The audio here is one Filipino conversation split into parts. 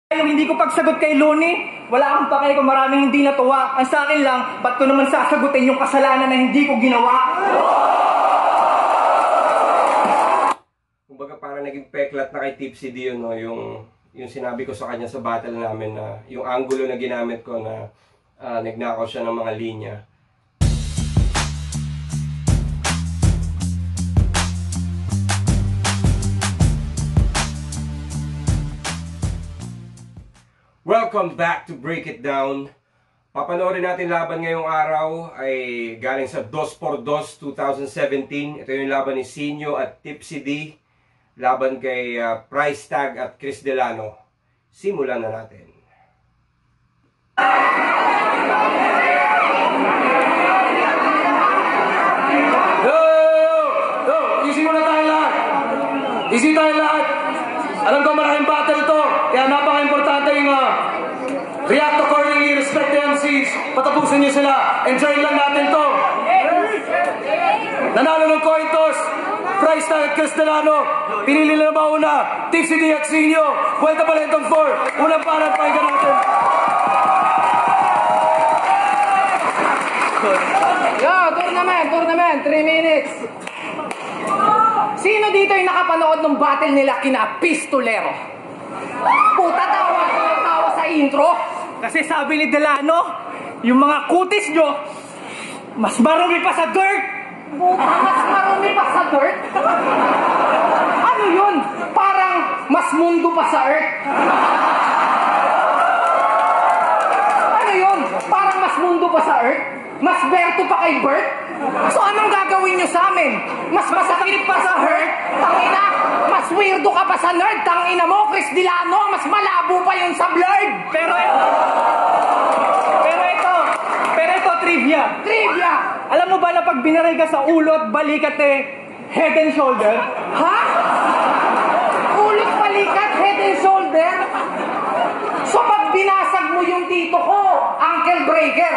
Yung hindi ko pagsagot kay Loni, wala akong pakay kung maraming hindi natuwa. Ang sa akin lang, ba't ko naman sasagutin yung kasalanan na hindi ko ginawa? Kumbaga parang naging peklat na kay Tipsy D yun, no? Yung sinabi ko sa kanya sa battle namin na yung angulo na ginamit ko na nagnakaw siya ng mga linya. Welcome back to Break It Down. Papanoorin natin laban ngayong araw ay galing sa 2x2 2017. Ito yung laban ni Sinyo at Tipsy D. Laban kay Price Tag at Chris Delano. Simulan na natin. Go! Easy muna tayo lahat. Easy tayo lahat. Alam ko maraming battle ito. Kaya napaka-importante yung react accordingly, respect the MCs. Patapusin niyo sila. Enjoy lang natin to. Nanalo ng coin toss. Price Tag at Chris Delano. Pinili na mauna. Tipsy D at Sinyo. Vuelta pa rin itong 4. Unang parang pahinga natin. Yo, tournament, 3 minutes. Sino dito yung nakapanood ng battle nila kina Pistolero? Puta, tawa sa intro. Kasi sabi ni Delano, yung mga kutis nyo, mas marumi pa sa dirt. Puta, mas marumi pa sa dirt? Ano yun? Parang mas mundo pa sa earth. Ano yun? Parang mas mundo pa sa earth? Mas berto pa kay Bert? So anong gagawin nyo sa amin? Mas masakit pa sa hurt? Tangina, mas weirdo ka pa sa nerd? Tangina mo, Chris Delano, mas malabo pa yun sa blurred. Pero ito, trivia. Trivia! Alam mo ba na pag binaray ka sa ulo at balikat head and shoulder? Ha? Ulit balikat, head and shoulder? So pag binasag mo yung tito ko, Uncle Breaker.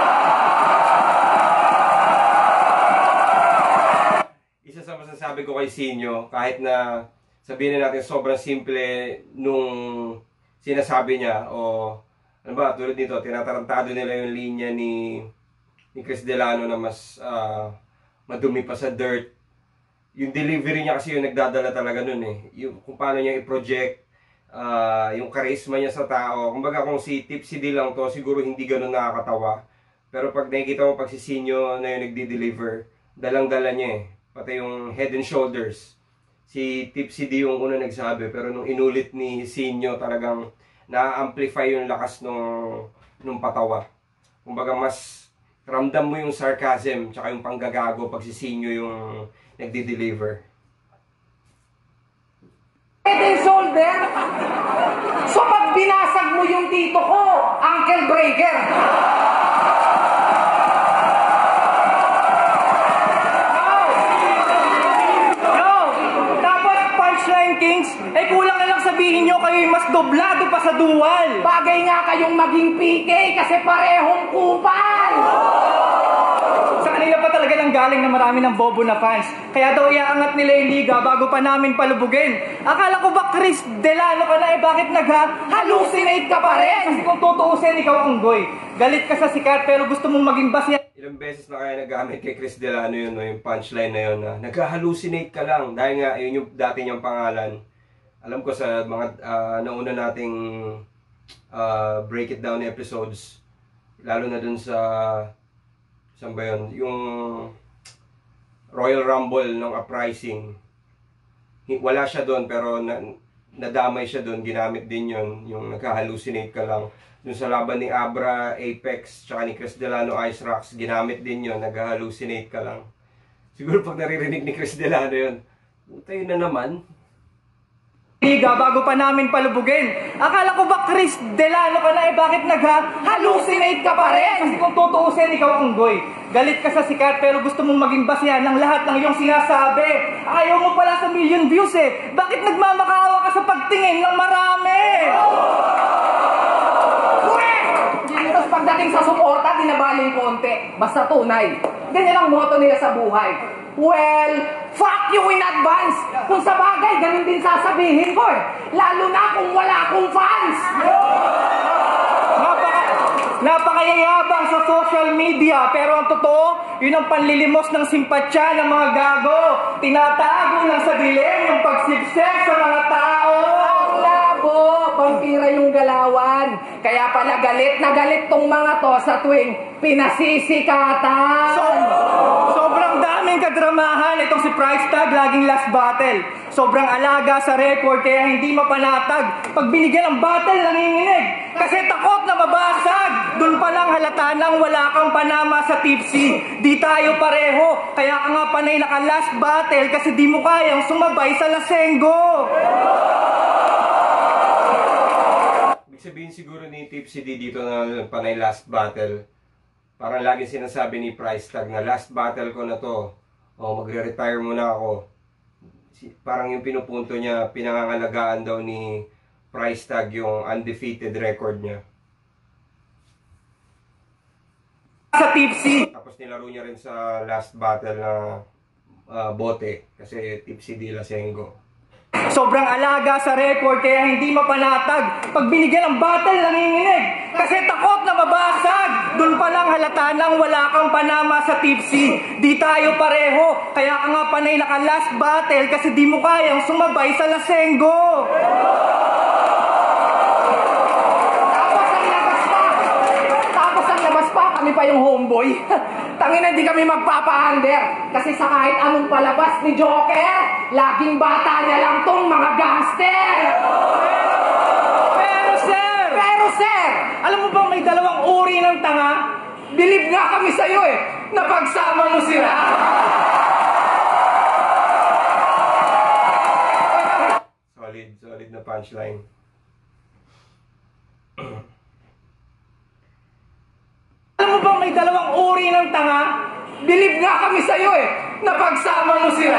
Isa sa masasabi ko kay Sinyo, kahit na sabihin na natin sobrang simple nung sinasabi niya, o ano ba, tulad nito, tinatarantado nila yung linya ni Chris Delano na mas madumi pa sa dirt. Yung delivery niya kasi yung nagdadala talaga nun eh. Yung, kung paano niya i-project, yung charisma niya sa tao. Kumbaga kung si Tipsy D lang to, siguro hindi ganun nakakatawa. Pero pag nakikita mo pag si Sinyo na yung nagdi-deliver, dalang-dala niya eh. Pati yung head and shoulders. Si Tipsy D yung una nagsabi, pero nung inulit ni Sinyo, talagang na-amplify yung lakas nung patawa. Kumbaga mas ramdam mo yung sarcasm tsaka yung panggagago pag si Sinyo yung nagdi-deliver. Head and shoulder? So pag binasag mo yung tito ko, Uncle Breaker. Kings, kulang na lang sabihin nyo kayo mas doblado pa sa dual. Bagay nga kayong maging PK kasi parehong kupal. Sa kanila pa talaga nang galing na marami ng bobo na fans. Kaya daw iaangat nila yung liga bago pa namin palubugin. Akala ko ba Chris Delano ka na bakit nagha-hallucinate ka pa rin? Kasi kung tutuusin ikaw unggoy. Galit ka sa sikat pero gusto mong maging basya. Ilang beses na kaya nagamit kay Chris Delano yun, no? Yung punchline na yun na nagka-hallucinate ka lang. Dahil nga, yun yung dati niyang pangalan. Alam ko sa mga nauna nating Break It Down episodes, lalo na dun sa, saan ba yun? Yung Royal Rumble ng Uprising. Wala siya doon pero nadamay siya doon, ginamit din yun, yung nagka-hallucinate ka lang. Dun sa laban ni Abra, Apex, tsaka ni Chris Delano, Ice Rocks, ginamit din yun, nag-hallucinate ka lang. Siguro pag naririnig ni Chris Delano yun, puta yun na naman. Liga bago pa namin palubugin. Akala ko ba Chris Delano ka na bakit nagha-hallucinate ka pa rin? Kasi kung tutuusin ikaw unggoy. Galit ka sa sikat pero gusto mong maging basihan ng lahat ng iyong sinasabi. Ayaw mo pala sa million views eh. Bakit nagmamakaawa ka sa pagtingin ng marami? Tapos pagdating sa suporta, dinabaling konti. Basta tunay. ganyan ang motto nila sa buhay. Well, fuck you in advance. Kung sa bagay, ganun din sasabihin ko eh. Lalo na kung wala akong fans. Napakayayabang sa social media, pero ang totoo, yun ang panlilimos ng simpatsya ng mga gago. Tinatago ng sa dilim yung pagsipsip sa mga tao. Ang labo, vampira yung galawan. Kaya pala galit na galit tong mga to sa tuwing pinasisikatan. Sobrang daming kadramahan itong si Price Tag, laging last battle. Sobrang alaga sa record kaya hindi mapanatag. Pag binigyan ng battle, nanginginig. Kasi takot na mabasag. Doon pa lang halata nang wala kang panama sa tipsy. Di tayo pareho. Kaya ka nga panay naka last battle kasi di mo kayang sumabay sa lasenggo. Ibig sabihin siguro ni Tipsy D dito na panay last battle. Parang lagi sinasabi ni Price Tag na last battle ko na to. O magre-retire muna ako. Parang yung pinupunto niya, pinangangalagaan daw ni Price Tag yung undefeated record niya. Sa tipsy. Tapos nilaro niya rin sa last battle na bote kasi Tipsy D Lasengo. Sobrang alaga sa record kaya hindi mapanatag. Pag binigyan ng battle, nanginginig. Kasi takot na mabasag. Doon pa lang halata nang wala kang panama sa tipsy. Di tayo pareho. Kaya ka nga panay naka last battle kasi di mo kayang sumabay sa lasenggo. Tapos ang labas pa, kami pa yung homeboy. Tangina, di kami magpapa-under. Kasi sa kahit anong palabas ni Joker, laging bata niya lang tong mga gangster. Pero sir, alam mo bang may dalawang uri ng tanga? Bilib nga kami sa'yo eh, napagsama mo sila. Solid na punchline. Alam mo bang may dalawang uri ng tanga? Bilib nga kami sa'yo eh, napagsama mo sila.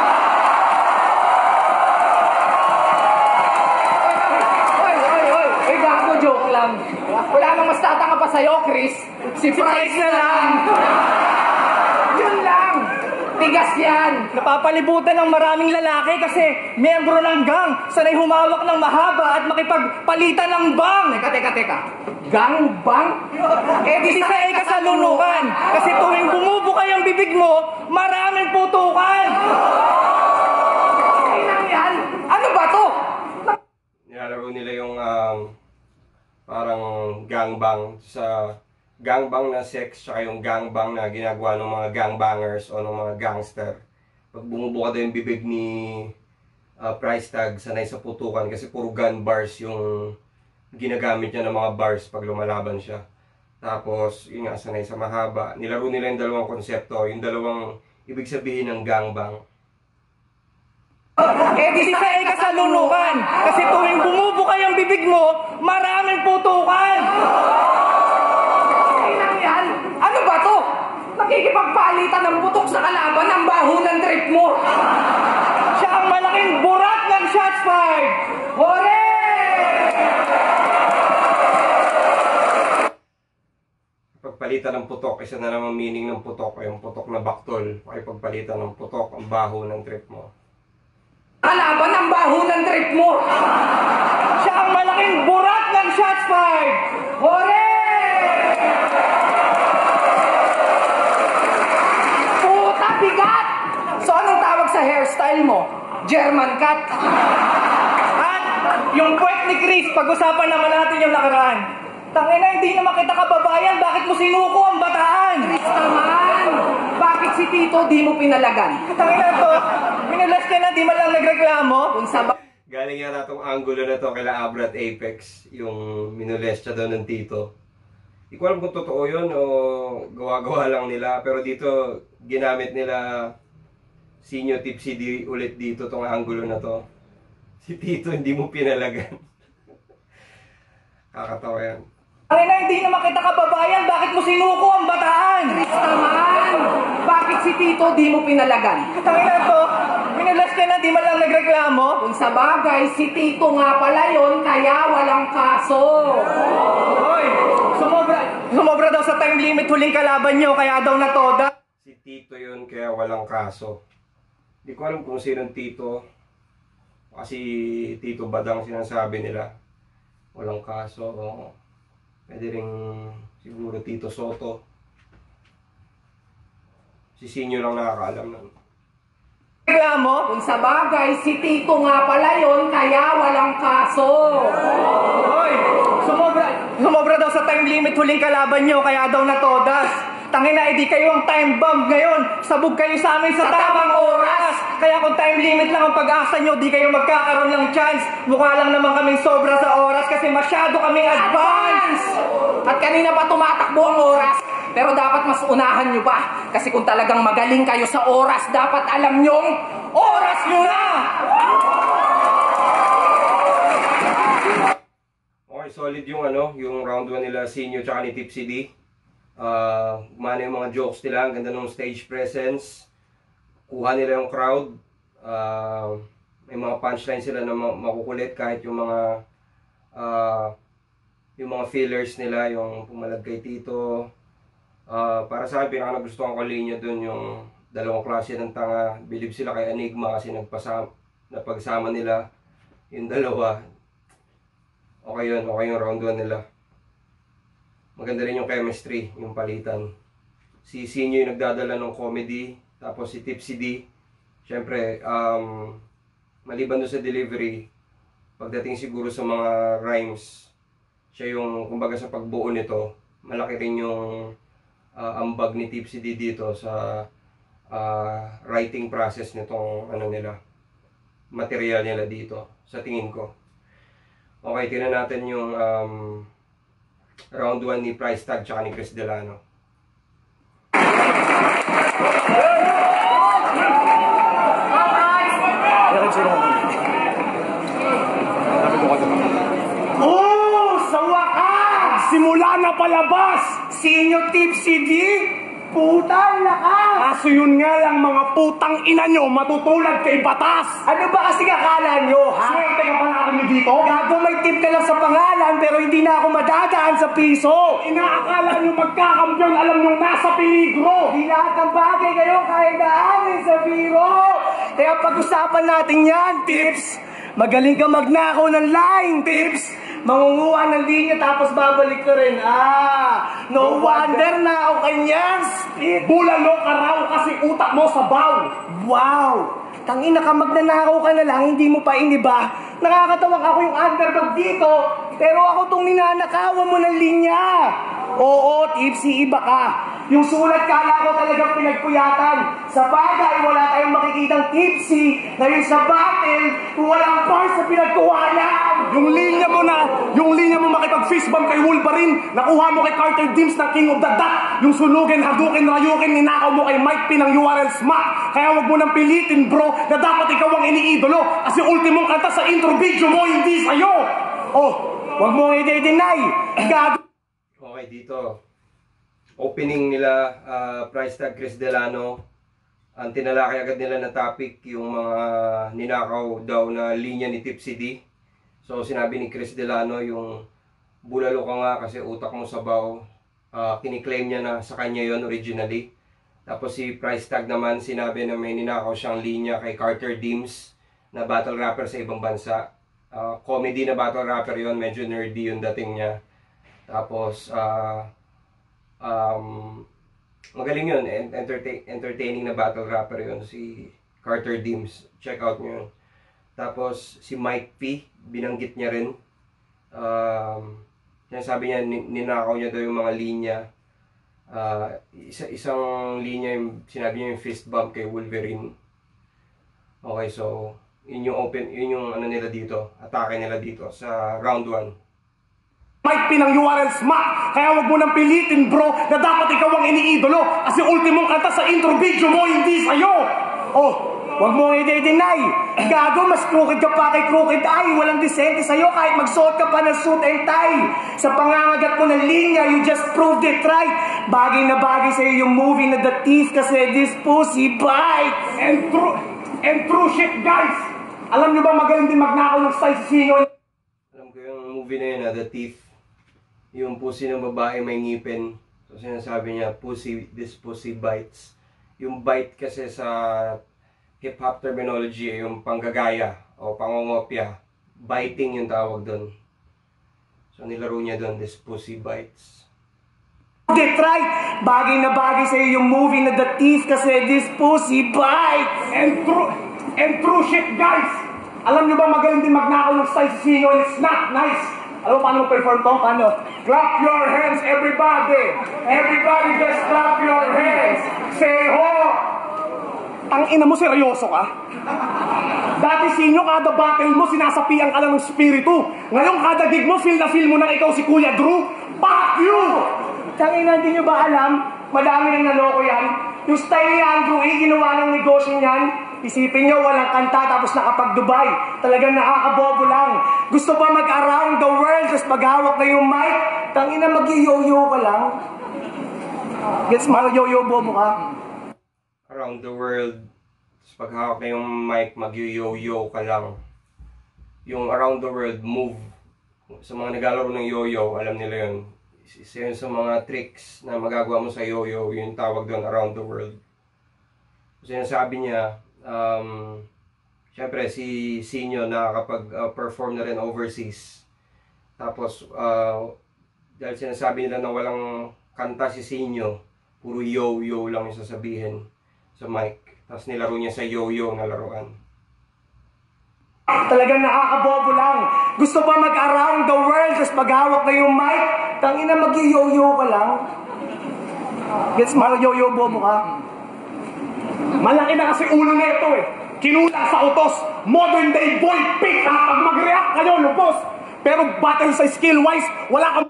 Oy, gago, joke lang. Wala nang mas tatanga pa sa'yo, Chris. Si Price na lang. Yun lang. Tigas yan. Napapalibutan ng maraming lalaki kasi miyembro ng gang, sanay humawak ng mahaba at makipagpalitan ng bang. Teka. Gang bang? Di sa kasalunukan. Kasi tuwing bumubukay ang bibig mo, maraming putukan. Ay lang yan. Ano ba to? Nilalaro nila yung parang gangbang sa gangbang na sex tsaka yung gangbang na ginagawa ng mga gangbangers o ng mga gangster. Pag bumubuka daw yung bibig ni Price Tag, sanay sa putukan kasi puro gun bars yung ginagamit niya ng mga bars pag lumalaban siya. Tapos, yun nga, sanay sa mahaba. Nilaro nila yung dalawang konsepto, yung dalawang ibig sabihin ng gangbang. Di sa kasalunukan. Kasi tuwing bumubukay ang bibig mo, maraming putukan. Ay lang yan. Ano ba to? Nakikipagpalitan ng putok sa kalaban ng baho ng trip mo. Siya ang malaking burat ng shots fired. Hore! Pagpalitan ng putok, isa na namang meaning ng putok ay yung putok na baktol. Pagpalitan ng putok, ang baho ng trip mo. Kalaban ng baho ng trip mo. Siya ang malaking burat ng shots fired. Hore! Puta, bigat! So anong tawag sa hairstyle mo? German cut? At yung puwet ni Chris, pag-usapan naman natin yung nakaraan. Tangina, hindi naman kita kababayan, bakit mo sinuko ang bataan? Chris naman! Bakit si Tito di mo pinalagan? Tangina to, minulas ka na, di man lang nagreklamo. Kung sa Galing yata itong angulo na to kila Abra at Apex, yung minolestya daw ng tito. Hindi ko alam kung totoo yun o gawa-gawa lang nila, pero dito ginamit nila Sinyo Tipsy D ulit dito tong angulo na to. Si Tito hindi mo pinalagan. Kakatawa yan. Tangina, hindi naman kita kababayan, bakit mo sinuko ang bataan? Chris naman! Bakit si Tito di mo pinalagan? Tangina to, minulas ka na, di man lang nagreklamo. Kung sa bagay, si Tito nga pala yun, kaya walang kaso. Hoy, sumobra daw sa time limit huling kalaban nyo, kaya daw natoda. Si Tito yun, kaya walang kaso. Hindi ko alam kung sinong Tito. Kasi Tito Badang sinasabi nila. Walang kaso. Pwede rin siguro Tito Soto. Si Sinyo lang nakakaalam nun. Reklamo? Kung sa bagay, si Tito nga pala yun, kaya walang kaso. Hoy! Sumobra daw sa time limit huling kalaban nyo, kaya daw natodas. Tangina, edi kayo ang time bomb ngayon. Sabog kayo sa amin sa tamang oras. Kaya kung time limit lang ang pag-asa nyo, di kayo magkakaroon ng chance. Mukha lang naman kaming sobra sa oras kasi masyado kaming advance. At kanina pa tumatakbo ang oras. Pero dapat mas unahan nyo pa. Kasi kung talagang magaling kayo sa oras, dapat alam nyong oras nyo na! Okay, solid yung yung round 1 nila Sinyo tsaka ni Tipsy D. Gumana yung mga jokes nila, ang ganda ng stage presence. Kuha nila yung crowd. May mga punchline sila na makukulit kahit yung mga fillers nila, yung pumalag kay Tito. Para sa akin, pinaka-nagustuhan ko linya dun yung dalawang klase ng tanga. Believe sila kay Enigma kasi napagsama nila yung dalawa. Okay yun, okay yung round 1 nila. Maganda rin yung chemistry, yung palitan. Si Sinyo yung nagdadala ng comedy, tapos si Tipsy D, syempre, maliban doon sa delivery, pagdating siguro sa mga rhymes, siya yung, kumbaga sa pagbuo nito, malaki rin yung ambag ni Tipsy D dito sa writing process nitong material nila dito, sa tingin ko. Okay, tingnan natin yung round 1 ni Price Tag tsaka ni Chris Delano. Sa wakas! Simula na palabas! Sinyo Tipsy D? Putang lakas! Kaso yun nga lang mga putang ina nyo, matutulad kay batas! Ano ba kasi akala nyo, ha? Swerte ka pa namin dito? Gago, may tip ka lang sa pangalan pero hindi na ako madadaan sa piso. Inaakala nyo magkakampiyon, alam nyo nasa peligro! Di lahat ng bagay kayo kaya daanin sa biro. Kaya pag-usapan natin yan, tips. Magaling ka magnakaw ng line, tips. Mangunguha ng linya tapos babalik ka rin. No wonder na ako kanyang speed. Bulalo ka raw kasi utak mo sa baw! Wow! Tangina ka, magnanakaw ka na lang, hindi mo pa iniba. Nakakatawag ako yung underdog dito, pero ako tong ninanakawan mo ng linya. Oo, Tipsy, iba ka. Yung sulat kala ko talagang pinagpuyatan. Sa bagay, wala tayong makikitang Tipsy. Ngayon sa battle, walang bars na pinagkuhanan. Yung linya mo makipag-fist bump kay Wolverine, nakuha mo kay Carter Dims ng King of the Dot, yung sunugin, hadukin, rayukin, ninakaw mo kay Mike P ng URL Smack. Kaya wag mo nang pilitin bro, na dapat ikaw ang iniidolo, kasi ultimong kanta sa intro video mo, hindi sa'yo. Oh, wag mo i-deny. Gago. Okay, dito. Opening nila, Price Tag Chris Delano. Ang tinalakay agad nila na topic, yung mga ninakaw daw na linya ni Tipsy D. So, sinabi ni Chris Delano yung bulalo ka nga kasi utak mo sabaw. Kiniklaim niya na sa kanya yon originally. Tapos si Price Tag naman sinabi na may ninakaw siyang linya kay Carter Dims na battle rapper sa ibang bansa. Comedy na battle rapper yon, medyo nerdy yung dating niya. Tapos, magaling yun, entertaining na battle rapper yun, si Carter Dims. Check out nyo yun. Tapos, si Mike P, binanggit niya rin. Sabi niya, ninakaw niya daw yung mga linya. Isang linya, sinabi niya yung fist bump kay Wolverine. Okay, so, yun yung ano nila dito, atake nila dito sa round 1. Mike P ng URL Smack, kaya wag mo nang pilitin bro, na dapat ikaw ang iniidolo, kasi ultimong kanta sa intro video mo, hindi sa'yo. Oh, wag mo i-deny. Gago, mas crooked ka pa kay crooked eye. Walang disente sa'yo kahit magsuot ka pa ng suit and tie. Sa pangangagat mo ng linya, you just proved it right. Bagay na bagay sa'yo yung movie na The Thief kasi this pussy bites. And true shit guys, alam nyo ba magaling din magnakaw ng style si Sinyo? Alam ko yung movie na yun, The Thief. Yung pussy ng babae may ngipin. So sinasabi niya, this pussy bites. Yung bite kasi sa hip-hop terminology ay yung panggagaya o pangongopya. Biting yung tawag doon. So nilaro niya doon, this pussy bites. Get right! Bagay na bagay sa'yo yung movie na The Thief kasi this pussy bites! And true shit, guys! Alam nyo ba magaling din magnakaw ng style si Sino and it's not nice! Alam mo paano mag-perform to? Paano? Clap your hands, everybody! Everybody just clap your hands! Say ho! Tangina mo, seryoso ka? Dati Sino, kada battle mo, sinasapian ka lang ng spiritu. Ngayon, kada gig mo, feel na feel mo na ikaw si Kuya Drew. Fuck you! Tangina, hindi nyo ba alam? Madami nang naloko yan. Yung style ni Andrew E, ginawa ng negosyo niyan. Isipin nyo, walang kanta tapos nakapag-Dubai. Talagang nakakabobo lang. Gusto pa mag-around the world tapos maghawak na yung mic? Tangina, mag-yo-yo ka lang. Gets mo, yo-yo bobo ka? Around the world, tapos paghawak na yung mic, mag-yo-yo ka lang. Yung around the world move. Sa mga naglalaro ng yo-yo, alam nila yun. Isa yun sa mga tricks na magagawa mo sa yo-yo, yung tawag doon, around the world. Kasi sinasabi niya, syempre si Sinyo nakakapag-perform na rin overseas. Tapos, dahil sinasabi nila na walang kanta si Sinyo, puro yo-yo lang yung sasabihin sa mic. Tapos nilaro niya sa yo-yo na laruan. Talagang nakakabobo lang. Gusto pa mag-around the world tapos maghawak na yung mic? Tangina, mag-yo-yo ka lang. Gets mo, yo-yo bobo ka? Malaki na kasi ulo nito eh. Kinula sa utos. Modern day boy pick ha. Pag mag-react kayo, lubos. Pero battle sa skill-wise, wala kang...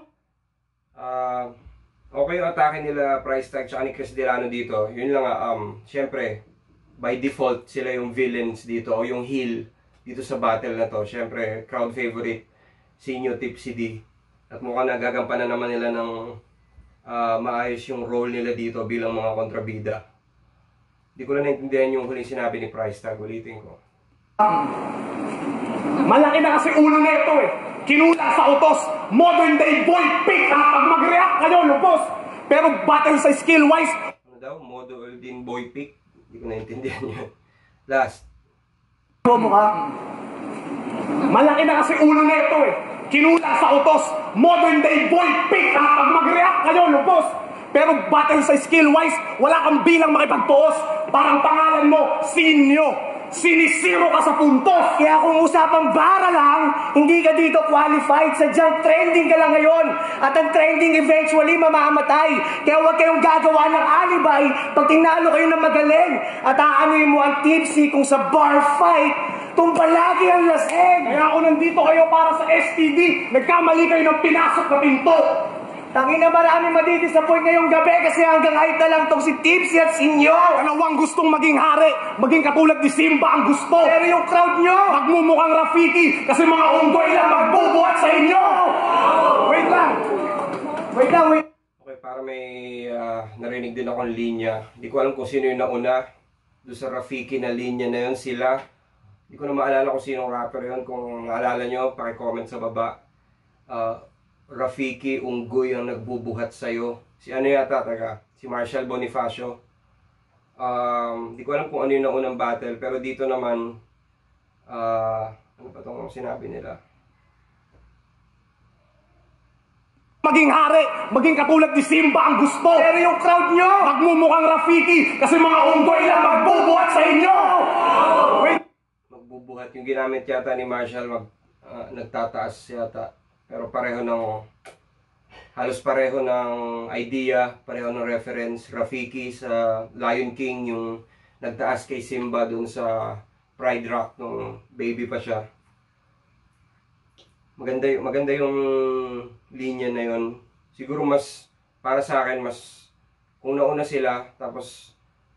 Okay yung atake nila Price Tag tsaka ni Chris Delano dito. Yun lang syempre, by default, sila yung villains dito o yung heel dito sa battle na to. Syempre, crowd favorite, Sinyo, Tipsy D. At mukhang nagagampanan naman nila ng maayos yung role nila dito bilang mga kontrabida. Hindi ko lang naintindihan yung huling sinabi ni Price Tag. Ulitin ko. Malaki na kasi ulo nito eh. Kinula sa utos. Modern day boy pick ha. Pag mag-react kayo, lubos. Pero battle sa skill-wise... Ano daw? Modern din boy pick? Hindi ko naintindihan yun. Last. Bobo ka? Malaki na kasi ulo nito eh. Kinula sa utos. Modern day boy pick ha. Pag mag-react kayo, lubos. Pero battle sa skill-wise, wala kang bilang makipagtuos. Parang pangalan mo, Sinyo. Sinisiro ka sa puntos. Kaya kung usapang bara lang, hindi ka dito qualified. Sadyang trending ka lang ngayon. At ang trending eventually mamamatay. Kaya huwag kayong gagawa ng alibay pag tinalo kayo ng magaling. At aanuin mo ang tipsy kung sa bar fight, tumpalagi ang laseng. Kaya ako nandito kayo para sa STD. Nagkamali kayo ng pinasok na pinto. Tangina, marami madidisappoint ngayong gabi kasi hanggang height na lang tong si Tipsy at Sinyo. Dalawang gustong maging hari, maging katulad ni Simba ang gusto. Pero yung crowd nyo, magmumukhang Rafiki kasi mga unggoy lang magbubuhat sa inyo. Wait lang. Okay, para may narinig din akong linya. Hindi ko alam kung sino yung nauna. Doon sa Rafiki na linya na yun sila. Hindi ko na maalala kung sinong rapper yun. Kung naalala nyo, pakicomment sa baba. Rafiki, unggoy ang nagbubuhat sa'yo. Si ano yata, si Marshall Bonifacio. Di ko alam kung ano yung naunang battle, pero dito naman, ano pa itong sinabi nila? Maging hari, maging katulad ni Simba ang gusto. Pero yung crowd nyo, magmumukhang Rafiki kasi mga unggoy lang magbubuhat sa inyo. Magbubuhat yung ginamit yata ni Marshall, nagtataas yata. Pero halos pareho ng idea, pareho ng reference. Rafiki sa Lion King, yung nagtaas kay Simba dun sa Pride Rock nung baby pa siya. Maganda yung linya na yun. Siguro mas, para sa akin, mas, kung nauna sila, tapos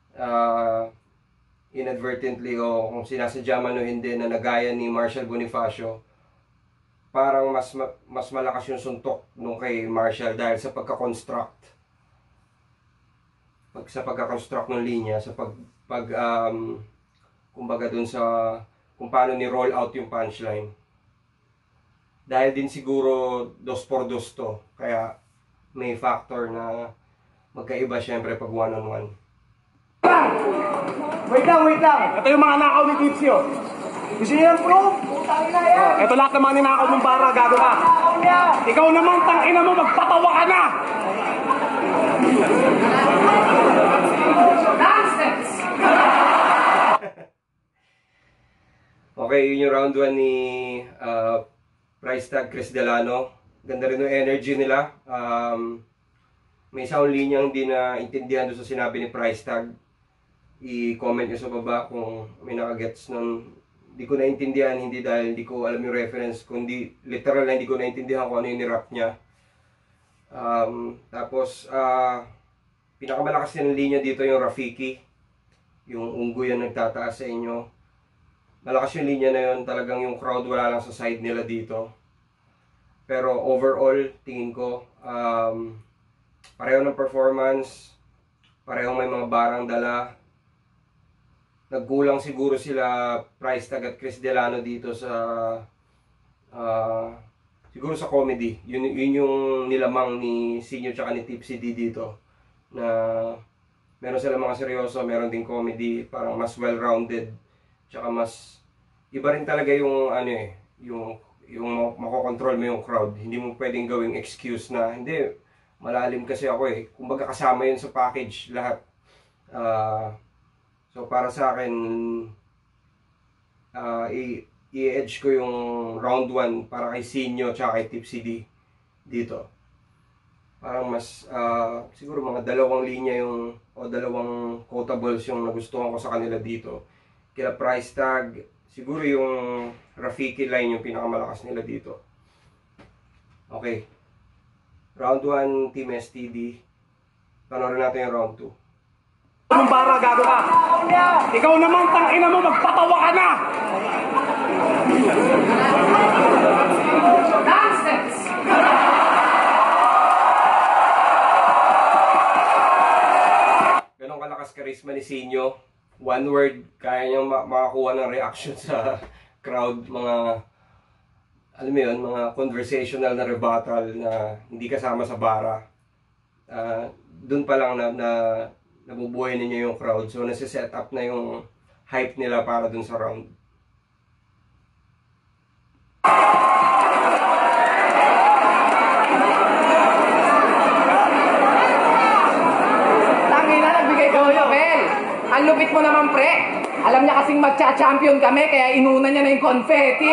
inadvertently o kung sinasadya man o hindi na nagaya ni Marshall Bonifacio, parang mas malakas yung suntok nung kay Marshall dahil sa pagka-construct. Sa pagka-construct ng linya, sa kumbaga dun sa kung paano ni roll out yung punchline. Dahil din siguro 2x2 to, kaya may factor na magkaiba syempre pag one-on-one. Wait lang, wait lang. Ito yung mga nakaw ni Tipsy, oh. Gusto niyo ng proof? Putang ina yan. Ito lahat ng mga ninakaw mong bara, gago ka. Tao niya. Ikaw naman, tangina mo, magpatawa ka na! Nonsense! Okay, yun yung round 1 ni Price Tag Chris Delano. Ganda rin yung energy nila. May isang linya hindi na intindihan doon sa sinabi ni Price Tag. I-comment nyo sa baba kung may nakagets nun. Hindi ko naintindihan, hindi dahil hindi ko alam yung reference, kundi literal na hindi ko naintindihan kung ano yung nirap niya. Tapos, pinakamalakas yung linya dito yung Rafiki. Yung unggoy yung nagtataas sa inyo. Malakas yung linya na yun, talagang yung crowd wala lang sa side nila dito. Pero overall, tingin ko, pareho ng performance, pareho may mga barang dala. Nagkulang siguro sila Price Tag at Chris Delano dito sa siguro sa comedy. Yun yung nilamang ni Sinyo tsaka ni Tipsy D dito. Na meron sila mga seryoso, meron din comedy, parang mas well-rounded. Tsaka mas iba rin talaga yung ano eh, yung makokontrol mo yung crowd. Hindi mo pwedeng gawing excuse na hindi, malalim kasi ako eh. Kumbaga kasama yun sa package lahat. So para sa akin, i-edge ko yung round 1 para kay Sinyo tsaka kay Tipsy D dito. Parang mas, siguro mga dalawang linya yung, o dalawang quotables yung nagustuhan ko sa kanila dito. Kila Price Tag, siguro yung Rafiki line yung pinakamalakas nila dito. Okay. Round 1, Team STD. Panoorin natin yung round 2. Mong bara, gago ka. Ikaw naman, tangina mo, magpatawa ka na! Nonsense! Ganong kalakas charisma ni Sinyo. One word, kaya niyang makakuha ng reaction sa crowd. Mga, alam mo yun, mga conversational na rebuttal na hindi kasama sa bara. Doon pa lang na nabubuhay ninyo yung crowd. So, nasi-set up na yung hype nila para dun sa round. Tangina, nagbigay ko yung Bel. Ang lupit mo naman, pre. Alam niya kasing magcha-champion kami, kaya inuna niya na yung confetti.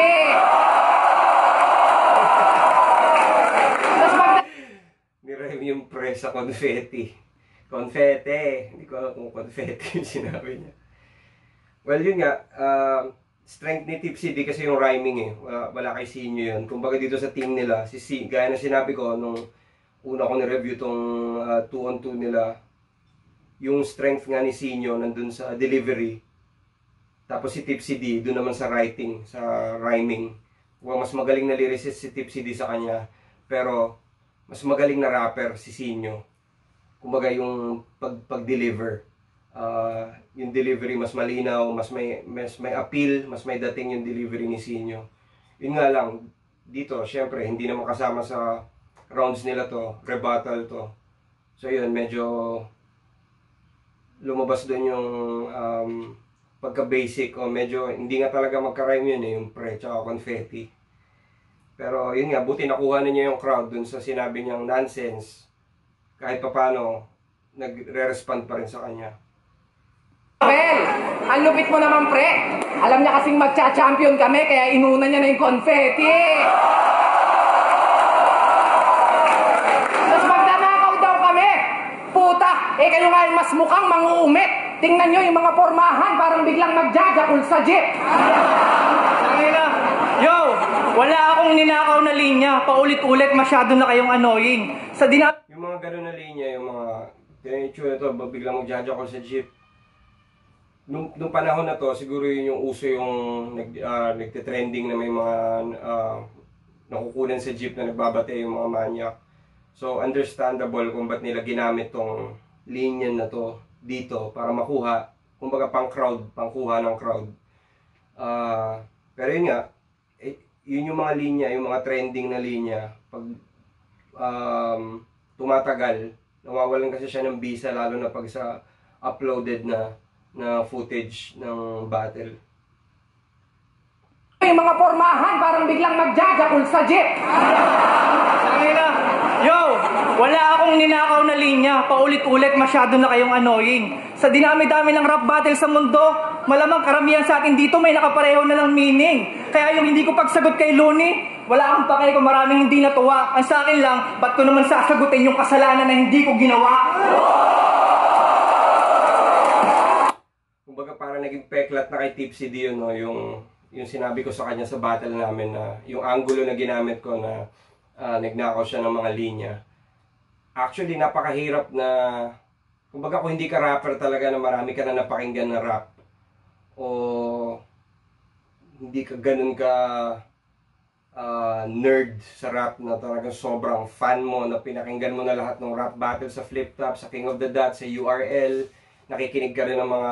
Tapos Nirem yung pre sa confetti. Confetti. Hindi ko alam kung confetti yung sinabi niya. Well, yun nga. Strength ni Tipsy D kasi yung rhyming eh. Wala kay Sinyo yun. Kumbaga dito sa team nila, gaya na sinabi ko nung una ko ni-review tong 2-on-2 nila, yung strength nga ni Sinyo nandun sa delivery. Tapos si Tipsy D, dun naman sa writing, sa rhyming. Mas magaling na lyricist si Tipsy D sa kanya. Pero, mas magaling na rapper si Sinyo. Kumbaga yung pag-deliver. Yung delivery mas malinaw, mas may appeal, mas may dating yung delivery ni Sinyo. Yun nga lang, dito, syempre, hindi naman kasama sa rounds nila to, rebuttal to. So yun, medyo lumabas doon yung pagka-basic o medyo hindi nga talaga magka-rhyme yun eh, yung pre tsaka confetti. Pero yun nga, buti nakuha na niya yung crowd dun sa sinabi niyang nonsense. Kahit papano, nagre-respond pa rin sa kanya. Bel, ang lupit mo naman, pre. Alam niya kasing magcha-champion kami, kaya inuna niya na yung confetti. Tapos magnanakaw daw kami. Puta, kayo nga yung mas mukhang manguumit. Tingnan nyo yung mga pormahan, parang biglang magjajakul sa jeep. Tangina. Yo, wala akong ninakaw na linya. Paulit-ulit, masyado na kayong annoying. Yung mga gano'n na linya, yung mga tinitsura to, biglang magjajakol sa jeep. Nung panahon na to, siguro yun yung uso yung nagtitrending na may mga nakukunan sa jeep na nagbabate yung mga manyak. So, understandable kung ba't nila ginamit tong linya na to dito para makuha, kumbaga pangkuha ng crowd. Pero yun nga, yun yung mga linya, yung mga trending na linya, pag tumatagal, nawawalan kasi siya ng bisa, lalo na pag sa uploaded na footage ng battle. Yung mga pormahan, parang biglang magjajakul sa jeep. Tangina. Yo, wala akong ninakaw na linya. Paulit-ulit, masyado na kayong annoying. Sa dinami-dami ng rap battle sa mundo, malamang karamihan sa atin dito may nakapareho na ng meaning. Kaya yung hindi ko pagsagot kay Looney, wala akong pakay kung maraming hindi natuwa. Ang sa akin lang, ba't ko naman sasagutin yung kasalanan na hindi ko ginawa? Kumbaga parang naging peklat na kay Tipsy D yun, no? Yung sinabi ko sa kanya sa battle namin na yung angulo na ginamit ko na nagnakaw siya ng mga linya. Actually, napakahirap na, kumbaga kung hindi ka rapper talaga na marami ka na napakinggan na rap, o hindi ka ganun ka nerd sa rap na talagang sobrang fan mo, na pinakinggan mo na lahat ng rap battle sa Flip Top, sa King of the Dots, sa URL, nakikinig ka rin ng mga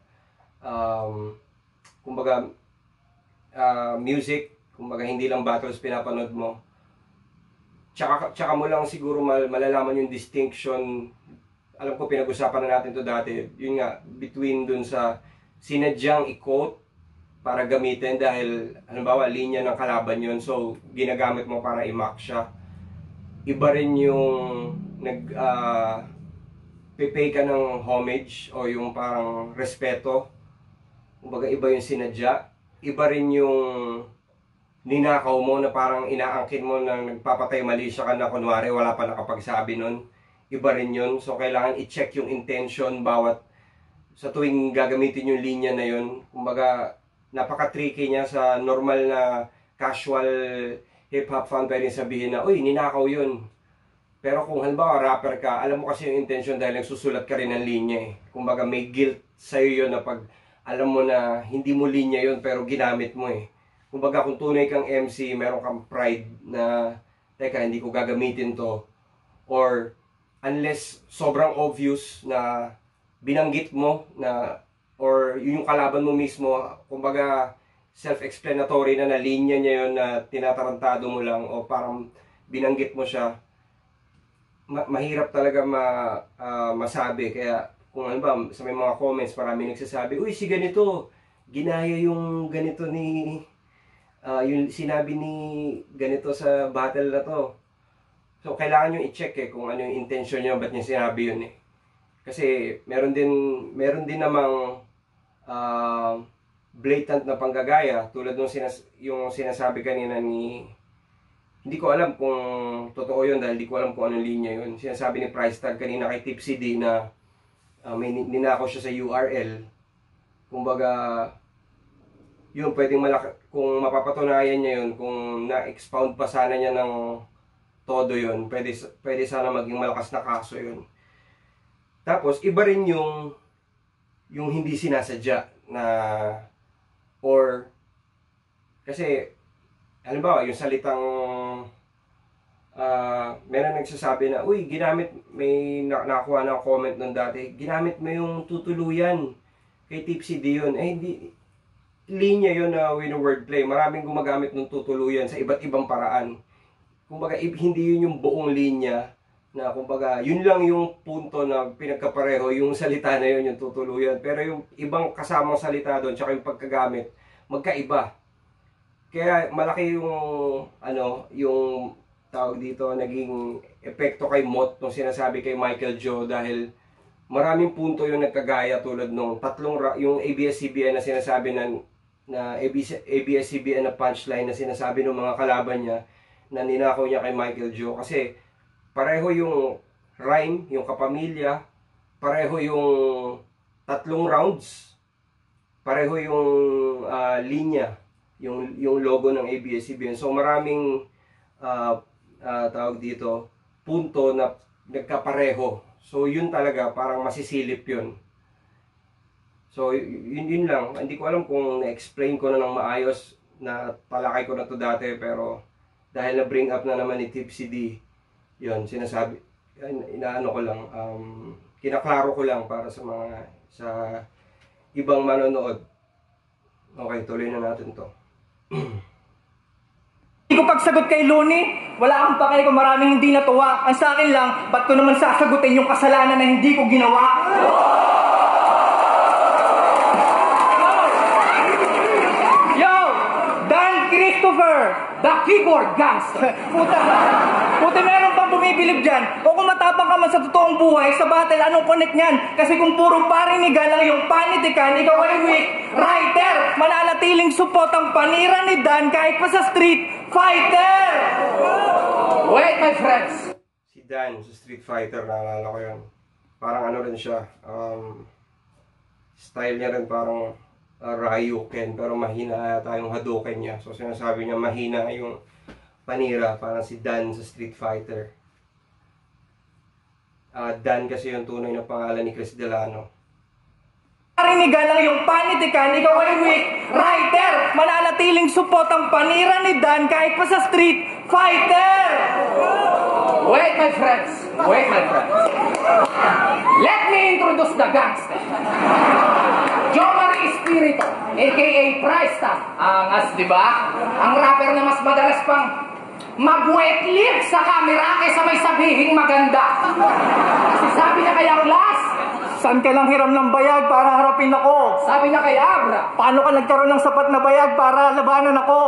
kumbaga music, kumbaga hindi lang battles pinapanood mo. Tsaka mo lang siguro malalaman yung distinction. Alam ko pinag-usapan na natin to dati. Yun nga, between dun sa sinadyang i-quote para gamitin dahil, halimbawa, linya ng kalaban yun. So, ginagamit mo para i-mock siya. Iba rin yung pipay ka ng homage o yung parang respeto. Kumbaga, iba yung sinadya. Iba rin yung ninakaw mo na parang inaangkin mo na nagpapatay mali siya ka na kunwari wala pa nakapagsabi nun. Iba rin yun. So, kailangan i-check yung intention bawat sa tuwing gagamitin yung linya na yun. Kumbaga, napaka-tricky niya sa normal na casual hip-hop fan pwedeng sabihin na, uy, ninakaw yun. Pero kung halimbawa rapper ka, alam mo kasi yung intention dahil nagsusulat ka rin ng linya eh. Kumbaga, may guilt sa'yo yun na pag alam mo na hindi mo linya yun pero ginamit mo eh. Kumbaga kung tunay kang MC, meron kang pride na, teka, hindi ko gagamitin to. Or unless sobrang obvious na binanggit mo na, or yung kalaban mo mismo, kumbaga self-explanatory na linya niya yun na tinatarantado mo lang o parang binanggit mo siya, mahirap talaga masabi. Kaya kung ano ba, sa may mga comments, marami nagsasabi, uy, si ganito, ginaya yung ganito ni, yung sinabi ni ganito sa battle na to. So, kailangan nyo i-check eh, kung ano yung intention nyo, ba't niya sinabi yun eh. Kasi, meron din namang blatant na panggagaya, tulad nung yung sinasabi kanina ni, hindi ko alam kung totoo yun dahil hindi ko alam kung anong linya yun. Sinasabi ni Price Tag kanina kay Tipsy D na may ninakaw siya sa URL. Kumbaga, yun, pwedeng kung mapapatunayan niya yun, kung na-expound pa sana niya ng todo yun, pwede sana maging malakas na kaso yun. Tapos, iba rin yung hindi sinasadya na, or, kasi, halimbawa, yung salitang, meron nagsasabi na, uy, may nakuha na comment nun dati, ginamit mo yung tutuluyan kay Tipsy D yun. Eh, hindi, linya yun na wordplay. Maraming gumagamit ng tutuluyan sa iba't ibang paraan. Kumbaga, hindi yun yung buong linya na, kumbaga, yun lang yung punto na pinagkapareho, yung salita na yun, yung tutuluyan. Pero yung ibang kasamang salita doon, tsaka yung pagkagamit, magkaiba. Kaya malaki yung tawag dito, naging epekto kay Mott nung sinasabi kay Michael Joe dahil maraming punto yung nagkagaya tulad nung yung ABS-CBN na sinasabi na ABS-CBN na punchline na sinasabi ng mga kalaban niya na ninakaw niya kay Michael Joe kasi pareho yung rhyme, yung kapamilya, pareho yung 3 rounds, pareho yung linya, yung logo ng ABS-CBN. So maraming tawag dito, punto na nagkapareho. So yun talaga, parang masisilip yun. So yun lang. Hindi ko alam kung na-explain ko na ng maayos, na palakay ko na to dati, pero dahil na-bring up na naman ni Tipsy D, yun, sinasabi, inaano ko lang, kinaklaro ko lang para sa ibang manonood. Okay, tuloy na natin to. Hindi ko pagsagot kay Looney, wala akong pakay kung maraming hindi natuwa. Ang sa akin lang, ba't ko naman sasagutin yung kasalanan na hindi ko ginawa? Christopher! The keyboard gangster. Puti meron pang bumibilib dyan. O kung matapang ka man sa totoong buhay, sa battle, anong connect niyan? Kasi kung puro parinigan lang yung panitikan, ikaw ay weak writer. Mananatiling support ang panira ni Dan kahit pa sa street fighter. Wait, my friends. Si Dan sa Street Fighter, naalala ko yun. Parang ano rin siya, style niya rin parang Ryuken, pero mahina yata yung Hadouken niya. So sinasabi niya mahina yung panira, parang si Dan sa Street Fighter. Dan kasi yung tunay na pangalan ni Chris Delano. Parinigan lang yung panitikan, ikaw ay weak writer. Mananatiling support ang panira ni Dan kahit pa sa street fighter. Wait, my friends. Wait, my friends. Let me introduce the gangster. Jomari Espiritu, a.k.a. Price Tag. Angas, di ba? Ang rapper na mas madalas pang mag-wet lip sa camera kaysa may sabihing maganda. Kasi sabi na kaya class, Saan ka lang hiram ng bayag para harapin ako? sabi na kaya Abra, Paano ka nagkaroon ng sapat na bayag para labanan ako?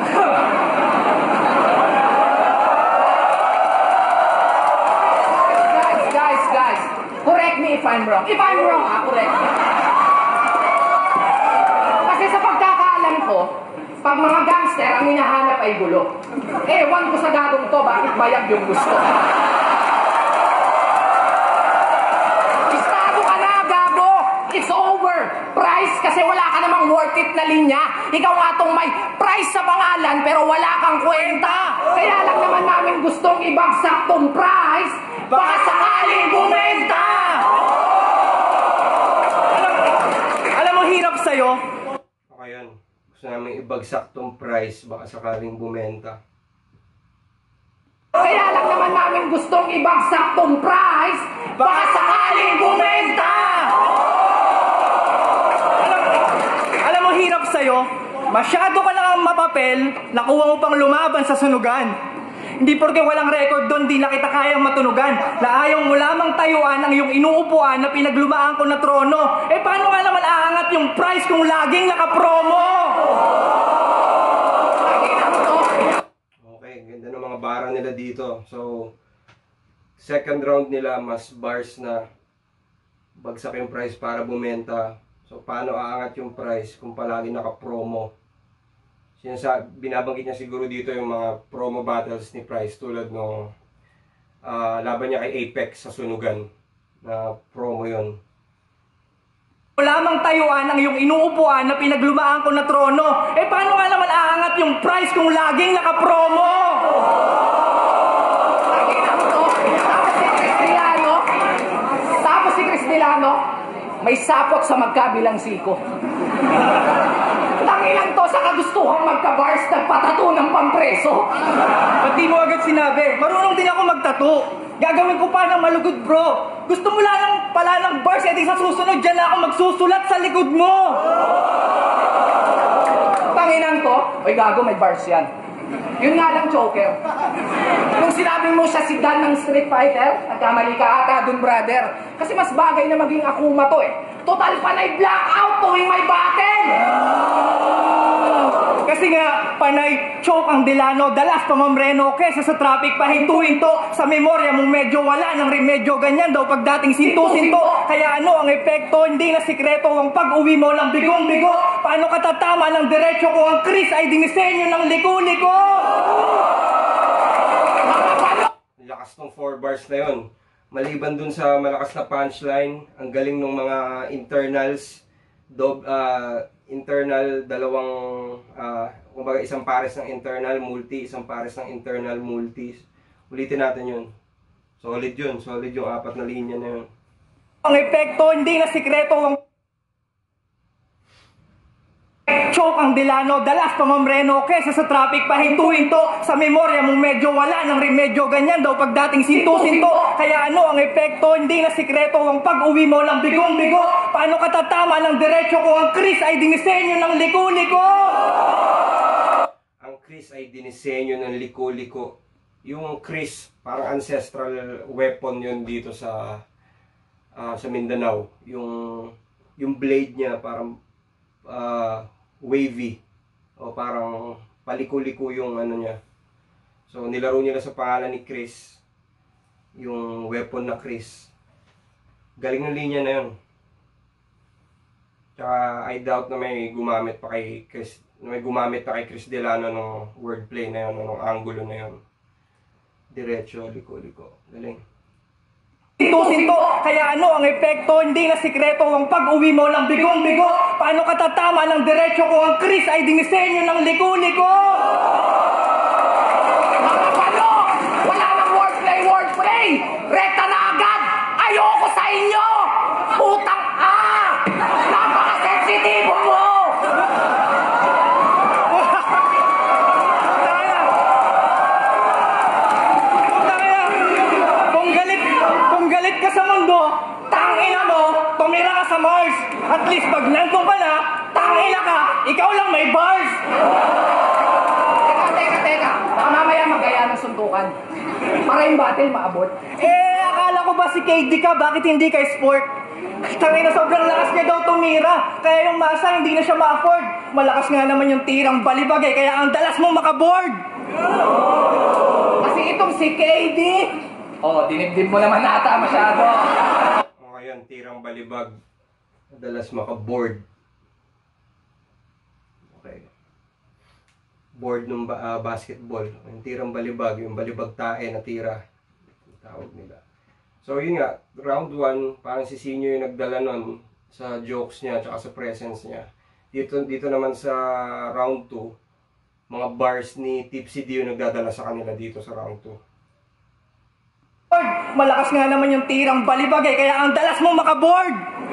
guys, correct me if I'm wrong. If I'm wrong, correct me. Kasi sa pagkakaalam ko, pag mga gangster, ang hinahanap ay gulo. Ewan ko sa gagong to, bakit bayag yung gusto. Istado ka na, gago! It's over! Price, kasi wala ka namang worth it na linya. Ikaw nga tong may price sa pangalan, pero wala kang kwenta. Kaya lang naman namin gustong ibagsak tong price, baka sakaling bumenta! Alam mo, hirap sa'yo. Okay yun. Gusto namin ibagsak tong price, baka sakaling bumenta. Kaya lang naman namin gustong ibagsak tong price, baka sakaling bumenta! Alam mo, hirap sa'yo. Masyado ka lang ang mapapel, nakuha mo pang lumaban sa sunugan. Hindi porke walang record doon, di na kita kayang matunugan. Na ayaw mo lamang tayuan ang iyong inuupuan na pinaglumaan ko na trono. Eh paano nga naman aangat yung price kung laging nakapromo? Okay, ganda ng mga bara nila dito. So, second round nila, mas bars na bagsak yung price para bumenta. So, paano aangat yung price kung palagi naka-promo? Binabanggit niya siguro dito yung mga promo battles ni Price tulad ng laban niya kay Apex sa sunugan na promo yon. Lamang tayuan ang iyong inuupuan na pinaglumaan ko na trono. Eh paano nga naman aangat yung price kung laging nakapromo? Tapos si Chris Delano, may sapot sa magkabilang siko. Tangilan to sa kagustuhang magka-bars nagpatato ng pampreso. Ba't di mo agad sinabi? Marunong din ako magtato. Gagawin ko pa ng malugod, bro. Gusto mo lang pala ng bars, edi sa susunod dyan na ako magsusulat sa likod mo. Tanginan to, oy gago, may bars yan. Yun nga lang, choker. Nung sinabi mo siya si Dan ng Street Fighter, nagkamali ka ata dun, brother. Kasi mas bagay na maging Akuma to eh. Total panay blackout tuwing may battle! Kasi nga, panay choke ang Delano, dalas pamamreno, kesa sa traffic pahintuin to. Sa memorya mong medyo wala ng remedyo, ganyan daw pagdating sinto-sinto. Kaya ano ang epekto, hindi na sikreto ang pag-uwi mo ng bigong-bigo. Paano ka tatama ng diretso kung ang Chris ay dinisenyo ng liko-liko? Lakas ng 4 bars na yon. Maliban dun sa malakas na punchline, ang galing ng mga internals, internal, dalawang, kumbaga isang pares ng internal multi, isang pares ng internal multi. Ulitin natin yun. Solid yun, solid yung 4 na linya na yun. Ang epekto, hindi na sikreto ang choke ang Delano, dalas pamamreno, kesa sa traffic pahintuin to. Sa memorya mong medyo wala ng remedyo, ganyan daw pagdating sinto-sinto. Kaya ano ang epekto, hindi na sikreto ang pag-uwi mo ng bigong-bigo. Paano ka tatama ng diretso kung ang Chris ay dinisenyo ng liko-liko? Ang Chris ay dinisenyo ng liko-liko. Yung Chris, parang ancestral weapon yun dito sa Mindanao. Yung blade niya parang wavy o parang paliko-liko yung ano niya. So nilaro nila sa pangalan ni Chris, yung weapon na Chris. Galing ng linya na yun. Tsaka I doubt na may gumamit pa kay Chris Delano ng wordplay na yun, ng angulo na yun. Diretso, liko-liko. Galing. Sinto, kaya ano ang epekto? Hindi na sikreto ang pag-uwi mo lang bigong-bigo. Paano ka tatama ng diretso kung ang Chris ay dinisenyo ng liko-liko? Mga palo! Wala nang wordplay! Rekta na agad! Ayoko sa inyo! Putang napaka-sensitibo mo! Kung galit ka sa mundo, tangina mo, tumira ka sa Mars. At least pag nandun ka na, tangina ka, ikaw lang may bars. Teka. Baka mamaya magaya ng suntukan. Para yung battle maabot. Akala ko ba si KD ka? Bakit hindi ka sport? Tangina, sobrang lakas niya daw tumira. Kaya yung masa, hindi na siya ma-afford. Malakas nga naman yung tirang balibag kaya ang dalas mo makaboard. Kasi itong si KD, dinibdib mo naman ata masyado. Ngayon, tirang balibag. Madalas maka-board. Okay. Board ng basketball. Yung tirang balibag, yung balibag tae na tira. Yung tawag nila. So yun nga, round 1, parang si Senior yung nagdala nun sa jokes niya at sa presence niya. Dito naman sa round 2, mga bars ni Tipsy D yung nagdadala sa kanila dito sa round 2. Malakas nga naman yung tirang balibag kaya ang dalas mo makaboard.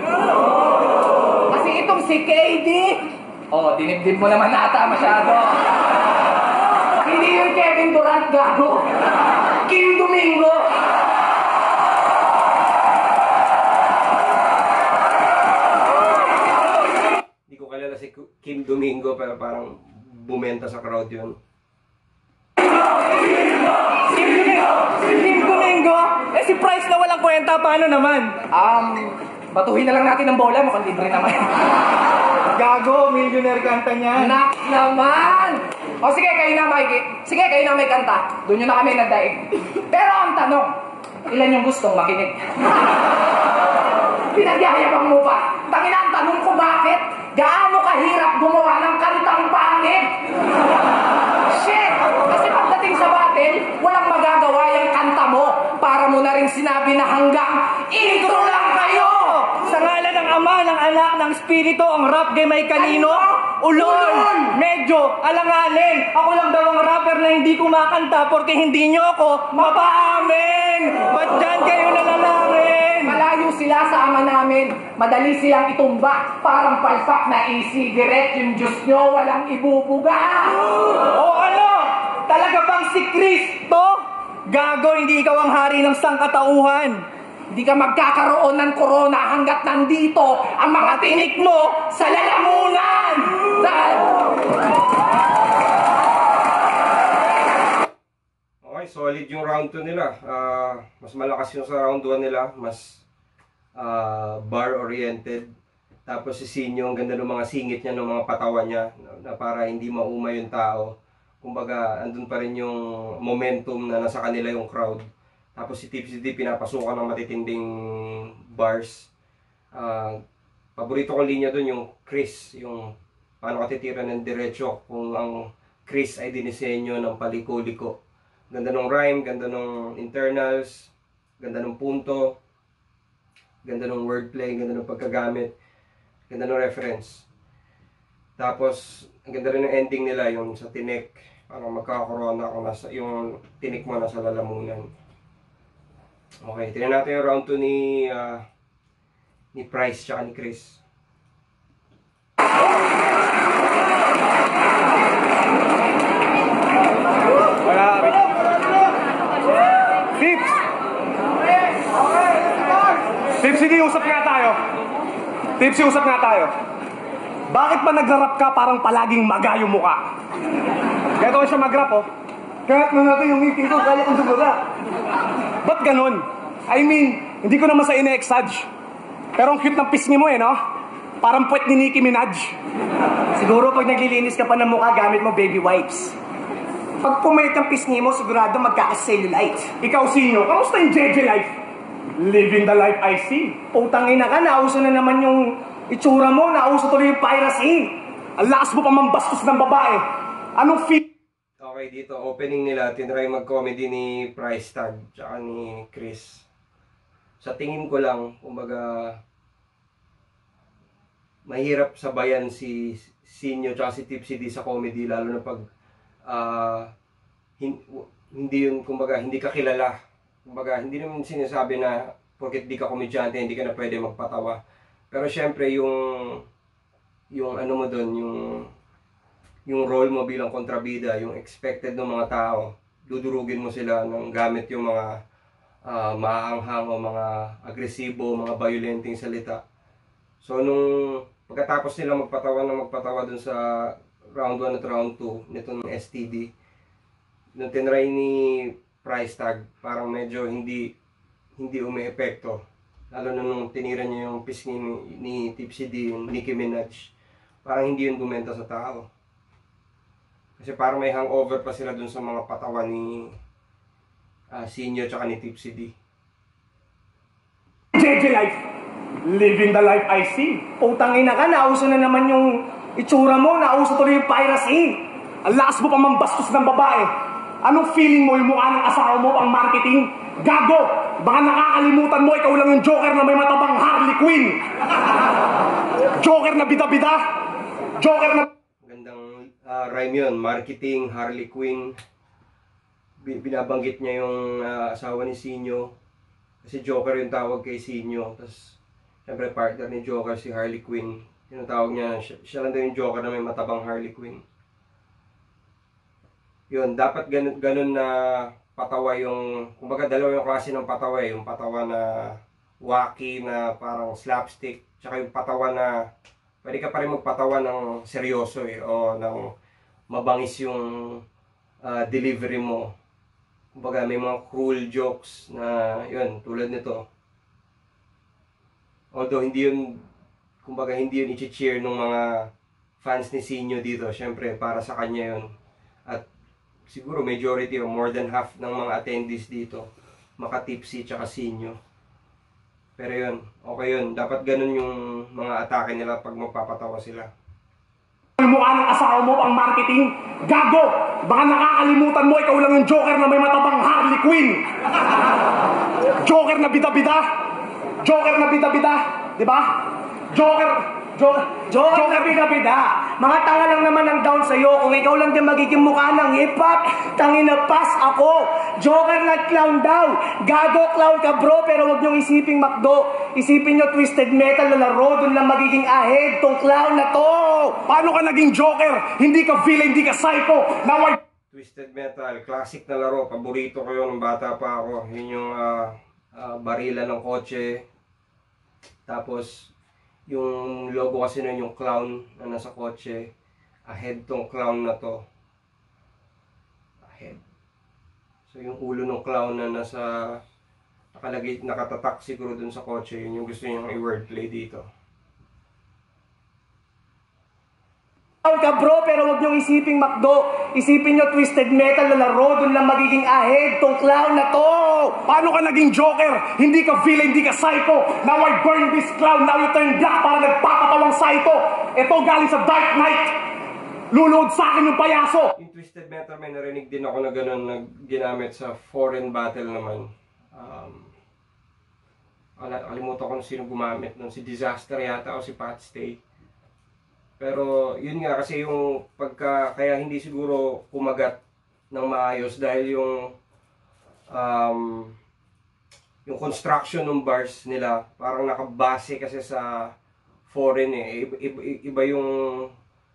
Kasi itong si KD, dinibdib mo naman ata masyado. Hindi yung Kevin Durant, gago. Kim Domingo. Hindi ko kilala si Kim Domingo pero parang bumenta sa crowd yun. Kim Domingo? Si Price na walang kwenta, paano naman? Batuhin na lang natin ng bola, mukhang libre naman. Gago, millionaire kanta niya. Nak naman! Sige, kayo na may kanta. Doon nyo na kami nagdaig. Pero ang tanong, ilan yung gustong makinig? Pinagyayabang mo pa. Tangina, ang tanong ko bakit? Gaano kahirap gumawa ng kantang pangit? Shit! Kasi pagdating sa battle, walang magagawa yung kanta mo. Para mo na rin sinabi na hanggang intro lang kayo! Sa ngalan ng Ama, ng Anak, ng Espiritu, ang rap game ay kanino? Ulol! Medyo alanganin! Ako lang daw ang rapper na hindi kumakanta porque hindi nyo ako mapaamin! Ba't dyan kayo nalalangin? Malayo sila sa Ama namin. Madali silang itumba. Parang palpak na e-cigarette. Yung Diyos nyo walang ibubuga. O ano? Talaga bang si Kristo? Gago, hindi ikaw ang hari ng sangkatauhan. Hindi ka magkakaroon ng corona hanggat nandito ang mga tinik mo sa lalamunan! Okay, solid yung round 2 nila. Mas malakas yung sa round 1 nila. Mas bar-oriented. Tapos si Sinyo, ang ganda ng mga singit niya, ng mga patawan niya, na para hindi mauma yung tao. Kumbaga, andun pa rin yung momentum na nasa kanila yung crowd. Tapos si Tipsy D, pinapasukan ng matitinding bars. Paborito kong linya dun yung Chris, yung paano ka titira ng diretso kung ang Chris ay dinisenyo ng paliko-liko. Ganda ng rhyme, ganda ng internals, ganda ng punto, ganda ng wordplay, ganda ng pagkagamit, ganda ng reference. Tapos, ang ganda rin ng ending nila, yung sa tinik, parang magkakakorona kung nasa, yung tinik mo nasa lalamunan. Okay, tingnan natin yung round 2 ni Price tsaka ni Chris. Wala. Tips! Tips, sige, usap nga tayo. Tips, usap nga tayo. Bakit ba nagrarap ka parang palaging magayong mukha? Ganito ko siya magrap, oh. Kahit na natin yung ngipin ko, kaya kong sumura. Ba't ganun? I mean, hindi ko naman sa ine-exage. Pero ang cute ng pisngi mo, no? Parang puwet ni Nicki Minaj. Siguro pag naglilinis ka pa ng mukha, gamit mo baby wipes. Pag pumayat ang pisngi mo, sigurado magkakacellulite. Ikaw, Sinyo, kamusta yung JJ life? Living the life I see. Putang ina ka, nauso na naman yung itsura mo, nauso tuloy yung piracy. Ang lakas mo pa mambastos ng babae. Anong feel? Okay, dito, opening nila, tinry mag-comedy ni Price Tag, tsaka ni Chris. Sa tingin ko lang, kumbaga, mahirap sabayan si Sinyo tsaka si Tipsy D sa comedy, lalo na pag hindi yun, kumbaga, hindi ka kilala. Kumbaga, hindi naman sinasabi na porket di ka komedyante, hindi ka na pwede magpatawa. Pero syempre, yung ano mo doon, yung role mo bilang kontrabida, yung expected ng mga tao, dudurugin mo sila ng gamit yung mga maaanghang o mga agresibo, mga violenting salita. So, nung pagkatapos nila magpatawa dun sa round 1 at round 2 nitong STD, nung tinry ni Price Tag, parang medyo hindi umi-epekto. Lalo na nung tinira niya yung pisngi ni Tipsy D, yung Nicki Minaj, parang hindi yun bumenta sa tao. Kasi parang may hangover pa sila dun sa mga patawa ni Sinyo tsaka ni Tipsy D. JJ life. Living the life I see. Putang ina ka, nauso na naman yung itsura mo, nauso tuloy yung piracy. Ang lakas mo pa mambastos ng babae. Anong feeling mo yung mukha ng asawa mo pang marketing? Gago! Baka nakakalimutan mo, ikaw lang yung Joker na may matabang Harley Quinn. Joker na bida-bida. Joker na... Gandang rhyme yun, marketing, Harley Quinn. Binabanggit niya yung asawa ni Sinyo. Kasi Joker yung tawag kay Sinyo. Tapos, siyempre partner ni Joker si Harley Quinn. Yung tawag niya, siya lang daw yung Joker na may matabang Harley Quinn. Yun, dapat ganun na patawa yung, kumbaga dalawa yung klase ng patawa, yung patawa na wacky na parang slapstick, tsaka yung patawa na pwede ka pa rin magpatawa ng seryoso o ng mabangis yung delivery mo. Kumbaga may mga cruel jokes na yun, tulad nito. Although hindi yun, kumbaga hindi yun i-cheer ng mga fans ni Sinyo dito, syempre para sa kanya yun. At siguro majority o more than half ng mga attendees dito maka-Tipsy tsaka Sinyo. Pero yun, okay yun. Dapat ganun yung mga atake nila pag magpapatawa sila. Yung mukha ng asawa mo pang marketing? Gago! Baka nakakalimutan mo, ikaw lang yung Joker na may matabang Harley Quinn. Joker na bida-bida. Joker na bida-bida. Diba? Joker na bida-bida. Mga tanga lang naman ang down sa'yo. Kung ikaw lang din magiging mukha ng hip-hop, tangin na pass ako. Joker na clown daw. Gago clown ka bro, pero wag niyong isiping McDo. Isipin niyo Twisted Metal na laro, dun lang magiging ahead tong clown na to. Paano ka naging Joker? Hindi ka villain, hindi ka psycho. Now Twisted Metal, classic na laro. Paborito ko yun ng bata pa ako. Yun yung barila ng kotse. Tapos, yung logo kasi nun yung clown na nasa kotse. Ahead tong clown na to. Ahead. So yung ulo ng clown na nasa nakalagay, nakatatak siguro dun sa kotse. Yun yung gusto niyang i-wordplay dito. Clown ka bro, pero wag niyong isiping McDo. Isipin niyo Twisted Metal na laro, dun lang magiging ahead tong clown na to. Paano ka naging Joker? Hindi ka villain, hindi ka psycho. Now I burn this clown, now you turn black para nagpapatawang psycho. Ito galing sa Dark Knight. Luluhod sa akin yung payaso. Yung Twisted Metal, may narinig din ako na gano'n na ginamit sa foreign battle naman. Kalimutan ko na sino gumamit nun. Si Disaster yata o si Pat Stay. Pero yun nga kasi yung kaya hindi siguro kumagat ng maayos dahil yung construction ng bars nila parang nakabase kasi sa foreign iba yung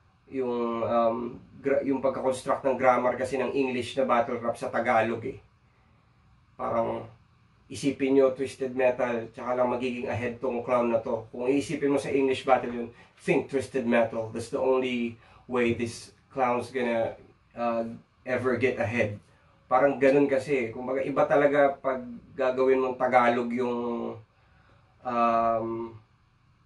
pagka-construct ng grammar kasi ng English na battle rap sa Tagalog parang isipin nyo Twisted Metal tsaka lang magiging ahead tong clown na to. Kung iisipin mo sa English battle yun, think Twisted Metal. That's the only way this clown's gonna ever get ahead. Parang ganun kasi. Kumbaga iba talaga pag gagawin mong Tagalog yung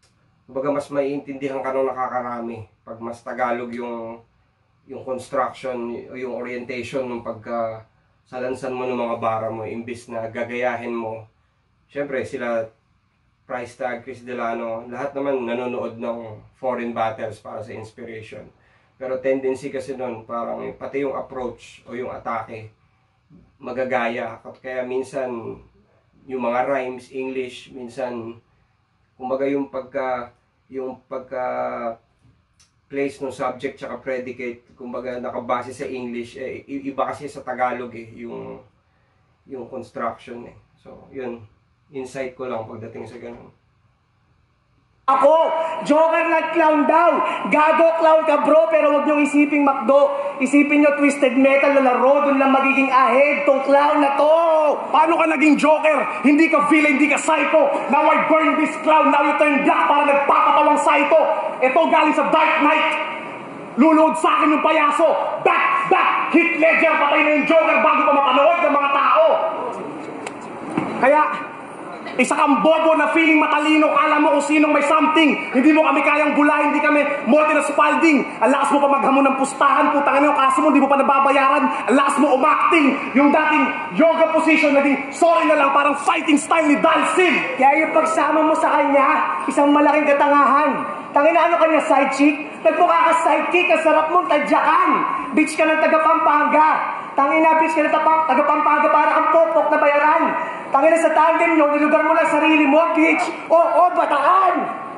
kumbaga mas maiintindihan ka nung nakakarami pag mas Tagalog yung construction o yung orientation ng pagka salansan mo ng mga bara mo imbis na gagayahin mo. Syempre sila Price Tag, Chris Delano, lahat naman nanonood ng foreign battles para sa inspiration. Pero tendency kasi nun, parang pati yung approach o yung atake, magagaya. Kaya minsan, yung mga rhymes, English, minsan, kumbaga yung pagka place ng subject tsaka predicate, kumbaga nakabase sa English, iba kasi sa Tagalog yung construction eh. So, yun. Insight ko lang pagdating sa ganun. Ako, Joker na clown daw. Gago clown ka bro, pero wag niyong isiping McDo. Isipin niyo Twisted Metal na laro, dun lang magiging ahead tong clown na to. Paano ka naging Joker? Hindi ka villain, hindi ka psycho. Now I burn this clown, now you turn black para nagpapatawang psycho. Ito galing sa Dark Knight. Luluhod sa akin yung payaso. Back, Heath Ledger, patay na yung Joker bago pa mapanood ng mga tao. Kaya, isa kang bobo na feeling matalino, kala mo kung sinong may something. Hindi mo kami kayang bula, hindi kami Morty na Spalding. Ang lakas mo pa maghamon ng pustahan, putang ina yung kaso mo, hindi mo pa nababayaran. Ang lakas mo umacting. Yung dating yoga position, naging sorry na lang, parang fighting style ni Dalsin. Kaya yung pagsama mo sa kanya, isang malaking katangahan. Tangina ano kanya side chick? Nagmukha ka sidekick, ang sarap mong tadyakan. Bitch ka ng taga Pampanga. Tangina bitch ka ng taga Pampanga para kang pokpok na bayaran. Tangina sa tandem nyo, nilugar mo lang sarili mo, bitch. Oo, bataan.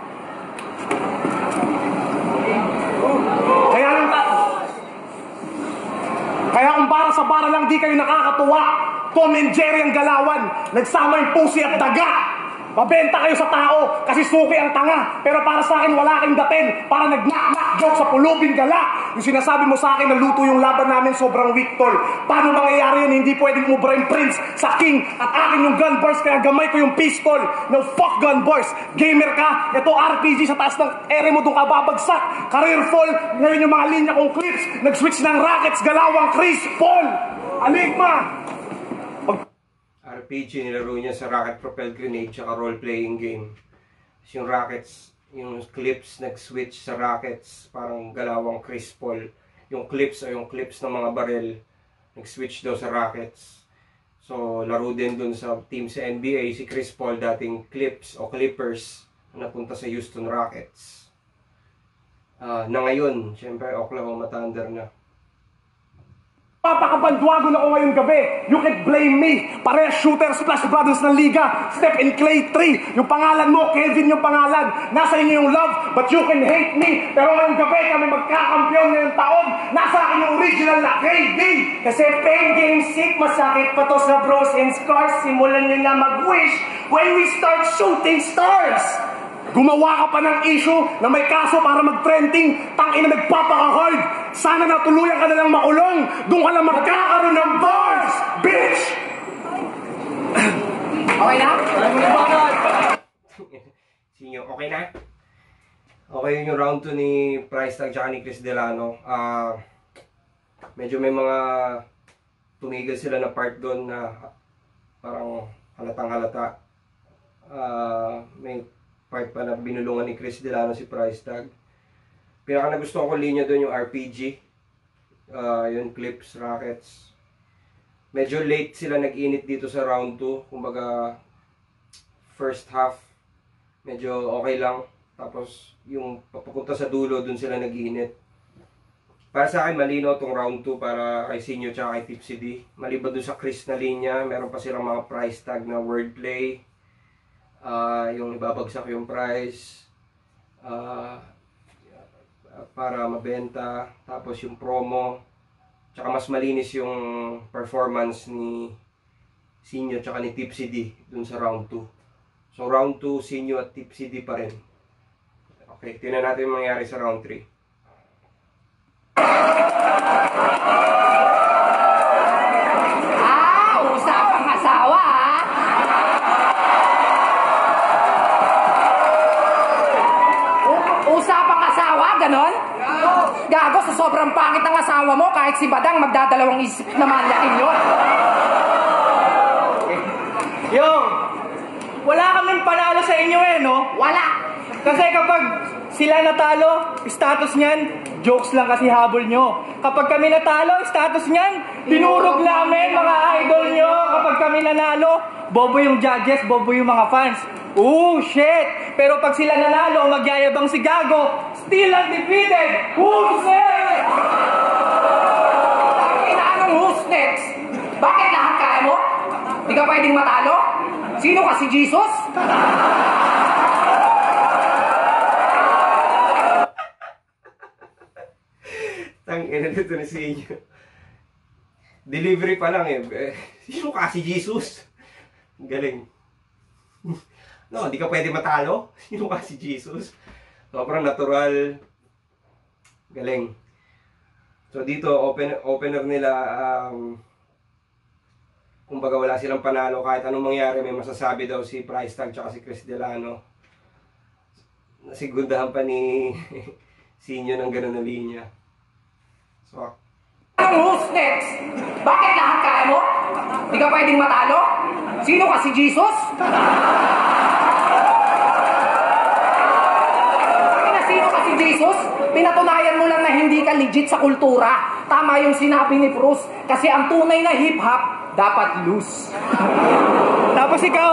Kaya kung para sa bara lang di kayo nakakatuwa, Tom and Jerry ang galawan, nagsama yung pusi at daga. Mabenta kayo sa tao kasi suki ang tanga. Pero para sa akin wala kang datin. Para nag-knock-knock joke sa pulubing gala. Yung sinasabi mo sa akin na luto yung laban namin sobrang weak tol. Paano mangyayari yun? Hindi pwedeng umubra yung prince sa king. At akin yung gun bars kaya gamay ko yung pistol. No fuck gun bars. Gamer ka. Ito RPG sa taas ng ere mo doon ka babagsak. Career fall. Ngayon yung mga linya kong clips. Nag-switch ng Rockets. Galawang Chris Paul. Aligma. RPG, nilaro niya sa Rocket Propelled Grenade tsaka role-playing game. Yung Rockets, yung clips nag-switch sa Rockets, parang galawang Chris Paul. Yung clips o yung clips ng mga barel, nag-switch daw sa Rockets. So, laro din dun sa team sa NBA, si Chris Paul, dating Clips o Clippers, napunta sa Houston Rockets. Na ngayon, syempre, Oklahoma Thunder na. Papakabandwago na ako ngayong gabi. You can blame me. Parehas shooter, Splash Brothers ng Liga. Step in Clay 3. Yung pangalan mo, Kevin yung pangalan. Nasa inyo yung love, but you can hate me. Pero ngayong gabi kami magkakampiyon ngayong taon. Nasa akin yung original na KD. Kasi pain game sick, masakit pa to sa bros and scars. Simulan nyo na mag-wish when we start shooting stars. Gumawa ka pa ng issue na may kaso para mag-trending. Tangina nagpapaka-hard. Sana natuluyan ka na lang makulong. Doon ka lang magkakaroon ng bars, bitch! Okay na? Sinyo, okay na? Okay yun yung round 2 ni Price Tag tsaka ni Chris Delano. Medyo may mga tumigil sila na part doon na parang halatang halata. May part pa na binulungan ni Chris Delano si Price Tag. Pinaka nagustuhan ko linya doon yung RPG. Yung Clips, Rockets. Medyo late sila nag-init dito sa round 2. Kumbaga, first half, medyo okay lang. Tapos, yung papunta sa dulo, doon sila nag-init. Para sa akin, malinaw tong round 2 para kay Sinyo tsaka kay Tipsy D. Maliban doon sa Chris na linya, meron pa silang mga Price Tag na wordplay. Yung ibabagsak yung price para mabenta, tapos yung promo, tsaka mas malinis yung performance ni Sinyo tsaka ni Tipsy D dun sa round 2. So round 2, Sinyo at Tipsy D pa rin. Okay, tingnan natin yung mangyari sa round 3. Usapang asawa Usapang asawa, ganon? Gago, sa sobrang pangit ng asawa mo, kahit si Badang magdadalawang isip na manyakin yun. Yung, wala kaming panalo sa inyo no? Wala. Kasi kapag sila natalo, status niyan, jokes lang kasi habol nyo. Kapag kami natalo, status niyan, dinurog namin mga idol nyo. Kapag kami nanalo, bobo yung judges, bobo yung mga fans. Oh, shit! Pero pag sila nanalo, magyayabang si Gago, still undefeated! Who's next? Anong who's next? Bakit lahat kaya mo? Di ka pwedeng matalo? Sino ka, si Jesus? Tangina nito ni Sinyo. Delivery pa lang sino ka si Jesus? Galing. No, hindi ka pwede matalo. Sino ka si Jesus? Sobrang natural. Galing. So dito, opener nila, kumbaga wala silang panalo. Kahit anong mangyari, may masasabi daw si Price Tag tsaka si Chris Delano. Nasigundahan pa ni Sinyo ng ganun na linya. So, Anong who's next? Bakit lahat kaya mo? Di ka pwedeng matalo? Sino ka, si Jesus? Sino ka, si Jesus? Pinatunayan mo lang na hindi ka legit sa kultura. Tama yung sinabi ni Bruce. Kasi ang tunay na hip-hop, dapat loose. Tapos ikaw,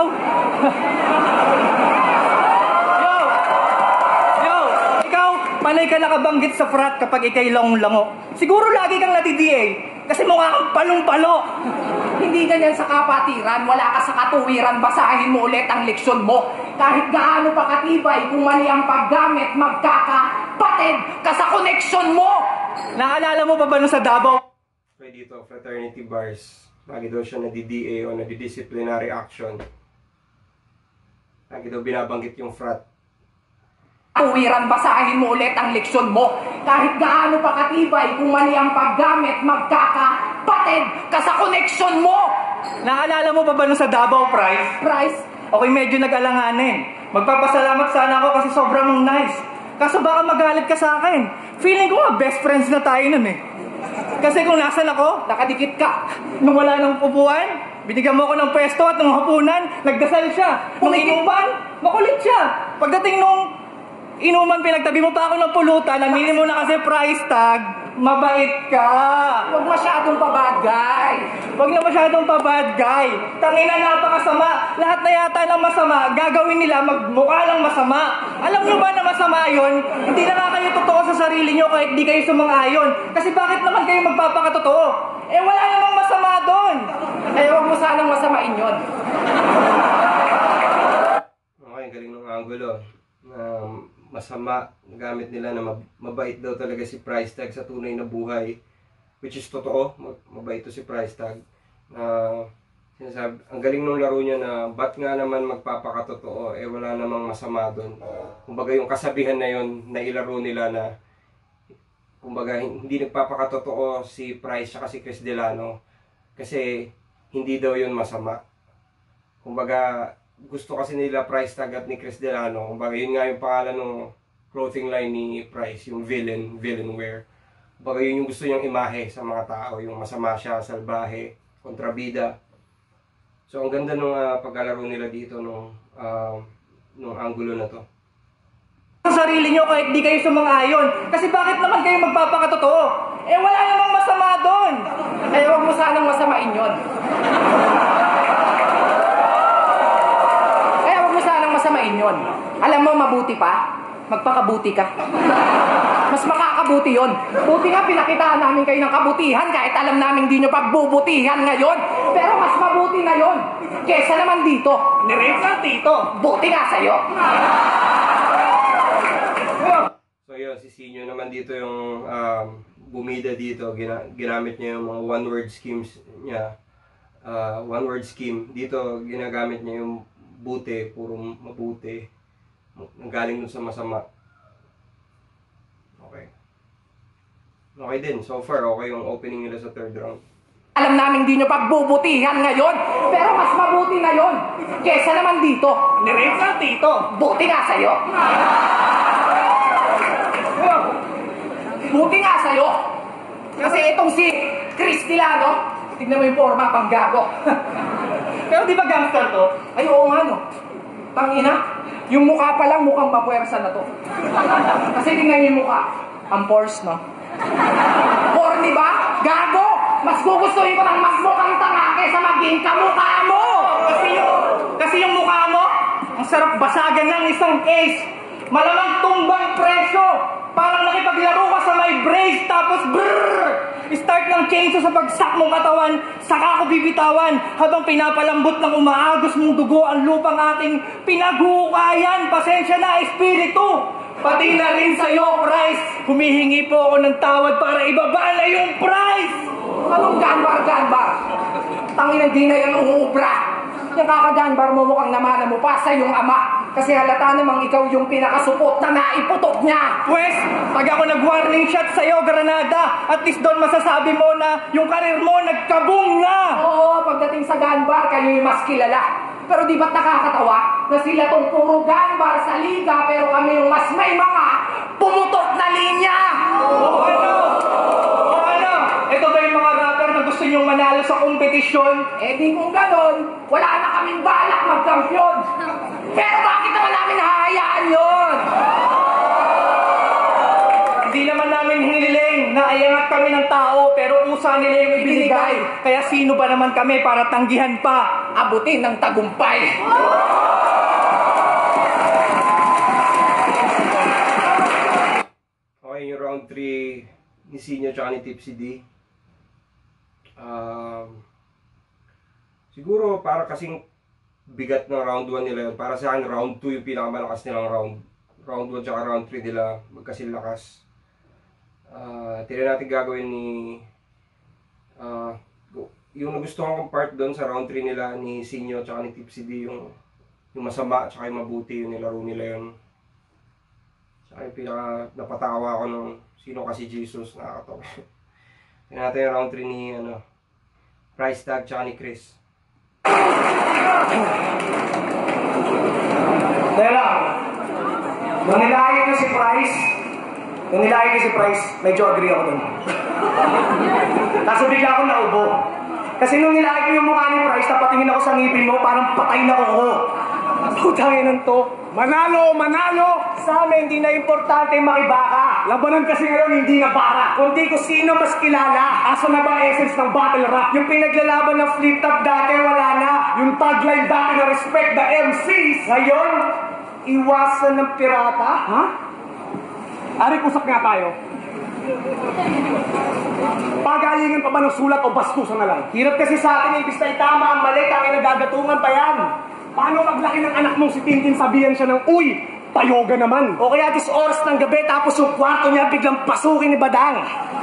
ikaw, panay ka nakabanggit sa frat kapag ikay lango. Siguro lagi kang nati-DA, kasi mukha kang palong-palo. Hindi ganyan sa kapatiran, wala ka sa katuwiran, basahin mo ulit ang leksyon mo. Kahit gaano pa katibay, kung mali ang paggamit, magkakapatid ka sa connection mo. Naalala mo pa ba nung sa Davao? dito, fraternity bars. Lagi daw siya nadi-DA o nadi-disciplinary action. Lagi daw binabanggit yung frat. Tuwiran, basahin mo ulit ang leksyon mo. Kahit gaano pa katibay, kung mali ang paggamit, magkakapatid ka sa connection mo. Naalala mo pa ba nung sa Davao, Price? Price? Ako'y medyo nag-alanganin. Magpapasalamat sana ako kasi sobrang mong nice. Kaso baka magalit ka sa akin. Feeling ko nga best friends na tayo nun eh. Kasi kung nasan ako, Nakadikit ka. nung wala nang upuan, binigyan mo ako ng pwesto at nung hapunan, nagdasal siya. Nung inuman, makulit siya. Pagdating nung inuman, pinagtabi mo pa ako ng pulutan, namili mo na kasi price tag, mabait ka. Huwag masyadong pabagay. Huwag na masyadong pa-bad guy. Tangina, napakasama. Lahat na yata ng masama, gagawin nila magmukha lang masama. Alam nyo ba na masama yun? Hindi na nga kayo totoo sa sarili nyo kahit di kayo sumang-ayon. Kasi bakit naman kayo magpapakatotoo? Eh wala namang masama doon. Eh, huwag mo sanang masamain yun. Okay, galing ng angulo. Masama, gamit nila na mabait daw talaga si Price Tag sa tunay na buhay. Which is totoo, mabait to si Price Tag. Sinasabi, ang galing ng laro niya na ba't nga naman magpapakatotoo, eh wala namang masama doon. Kumbaga yung kasabihan na yun na ilaro nila na kumbaga hindi nagpapakatotoo si Price at si Chris Delano kasi hindi daw yun masama. Kumbaga gusto kasi nila Price Tag at ni Chris Delano. Kumbaga yun nga yung pangalan ng clothing line ni Price, yung villain wear. Kumbaga yun yung gusto niyang imahe sa mga tao, yung masama siya, salbahe, kontrabida. So ang ganda nung paglalaro nila dito nung angulo na to. Sa sarili nyo kahit di kayo sumang-ayon. Kasi bakit naman kayo magpapakatotoo? Eh wala namang masama doon. Eh, huwag mo sanang masamain yun. Masamain yun. Alam mo, mabuti pa, magpakabuti ka. Mas makakabuti yun. Buti nga, pinakitaan namin kayo ng kabutihan kahit alam namin di nyo pagbubutihan ngayon. Pero mas mabuti na yun. Kesa naman dito. Nirip lang tito. Buti nga sa'yo. So yun, si Sinyo naman dito yung bumida dito. Ginamit niya yung mga one-word schemes niya. One-word scheme. Dito, ginagamit niya yung buti, puro mabuti. Galing dun sa masama. Okay. Okay din. So far, okay yung opening nila sa third round. Alam namin di nyo pagbubutihan ngayon. Pero mas mabuti na yun. Kesa naman dito. Nirip lang tito. Buti nga sa'yo. Buti nga sa'yo. Kasi itong si Chris Delano, tignan mo yung forma, pang gago. Pero di ba gangster to? Ay, oo nga, no. Tangina, yung mukha pa lang mukhang mapuwersa na to. Kasi tingnan yung mukha. Ang pores, no? Corny ba? Gago! Mas gugustuhin ko ng mas mukhang tanga kaysa maging kamukha mo! Kasi yung mukha mo, ang sarap basagan ng isang case. Malamang tumbang presyo. Parang nakipaglaro ka sa may brace, tapos brrrr! Start ng chainsaw sa pagsak mong katawan, saka ako bibitawan habang pinapalambot ng umaagos mong dugo ang lupang ating pinaghuhukayan. Pasensya na, Espiritu! Pati na rin sa'yo, Price! Humihingi po ako ng tawad para ibaba na yung price! Anong ganbar? Tangina, di na yan uubra. Yung kakaganbar mo mukhang namana mo pa sa iyong ama. Kasi halata namang ikaw yung pinakasupot na naiputok niya. Pwes, pag ako nag-warning shot sa'yo, Granada, at least doon masasabi mo na yung karir mo nagkabong na! Oo, pagdating sa ganbar, kayo yung mas kilala. Pero di ba't nakakatawa na sila tong puro ganbar sa liga, pero kami yung mas may mga pumutok na linya? O ano? Ito ba yung mga rapper na gusto nyong manalo sa kompetisyon? Eh di kung ganon, wala na kaming balak magkampiyon. Pero bakit naman namin hahayaan yun? Hindi naman namin hiniling na iangat kami ng tao, pero usa nila yung ibinigay. Kaya sino ba naman kami para tanggihan pa? Abutin ng tagumpay. Okay, yung round 3 ni Sinyo tsaka ni Tipsy D. Siguro para kasing bigat ng round 1 nila yun. Para sa akin, round 2 yung pinakamalakas nilang round. Round 1 tsaka round 3 nila magkasing lakas. Tignan natin gagawin ni yung nagustuhan kong part doon sa round 3 nila ni Sinyo tsaka ni Tipsy D, yung masama tsaka yung mabuti, yung nilaro nila yun. Tsaka yung pinaka napatawa ko nung sino kasi Jesus, nakakatawa. Tignan natin yung round 3 ni Price Tag tsaka ni Chris. Dela, nung nilahit na si Price, medyo agree ako dun. Kaso bigla akong naubo. Kasi nung nilahit ko yung mukha ni Price, napatingin ako sa ngipin mo, parang patay na ako. Putangin ng to. Manalo! Sa amin, hindi na importante makibaka. Labanan kasi ngayon, hindi na bara. Kundi ko sino mas kilala. Asa na ba essence ng battle rap? Yung pinaglalaban ng flip top dati, wala na. Yung tagline dati na respect the MCs. Ngayon, iwasan ng pirata. Ha? Ari, usap nga tayo. Pagalingan pa ba ng sulat o bastusan na lang? Hirap kasi sa atin, ibig na itama ang mali, kaya nagagatungan pa yan. Paano maglaki ng anak mong si Tintin sabihan siya ng, uy, payoga naman. O kaya 10 oras ng gabi, tapos yung kwarto niya biglang pasukin ni Badang.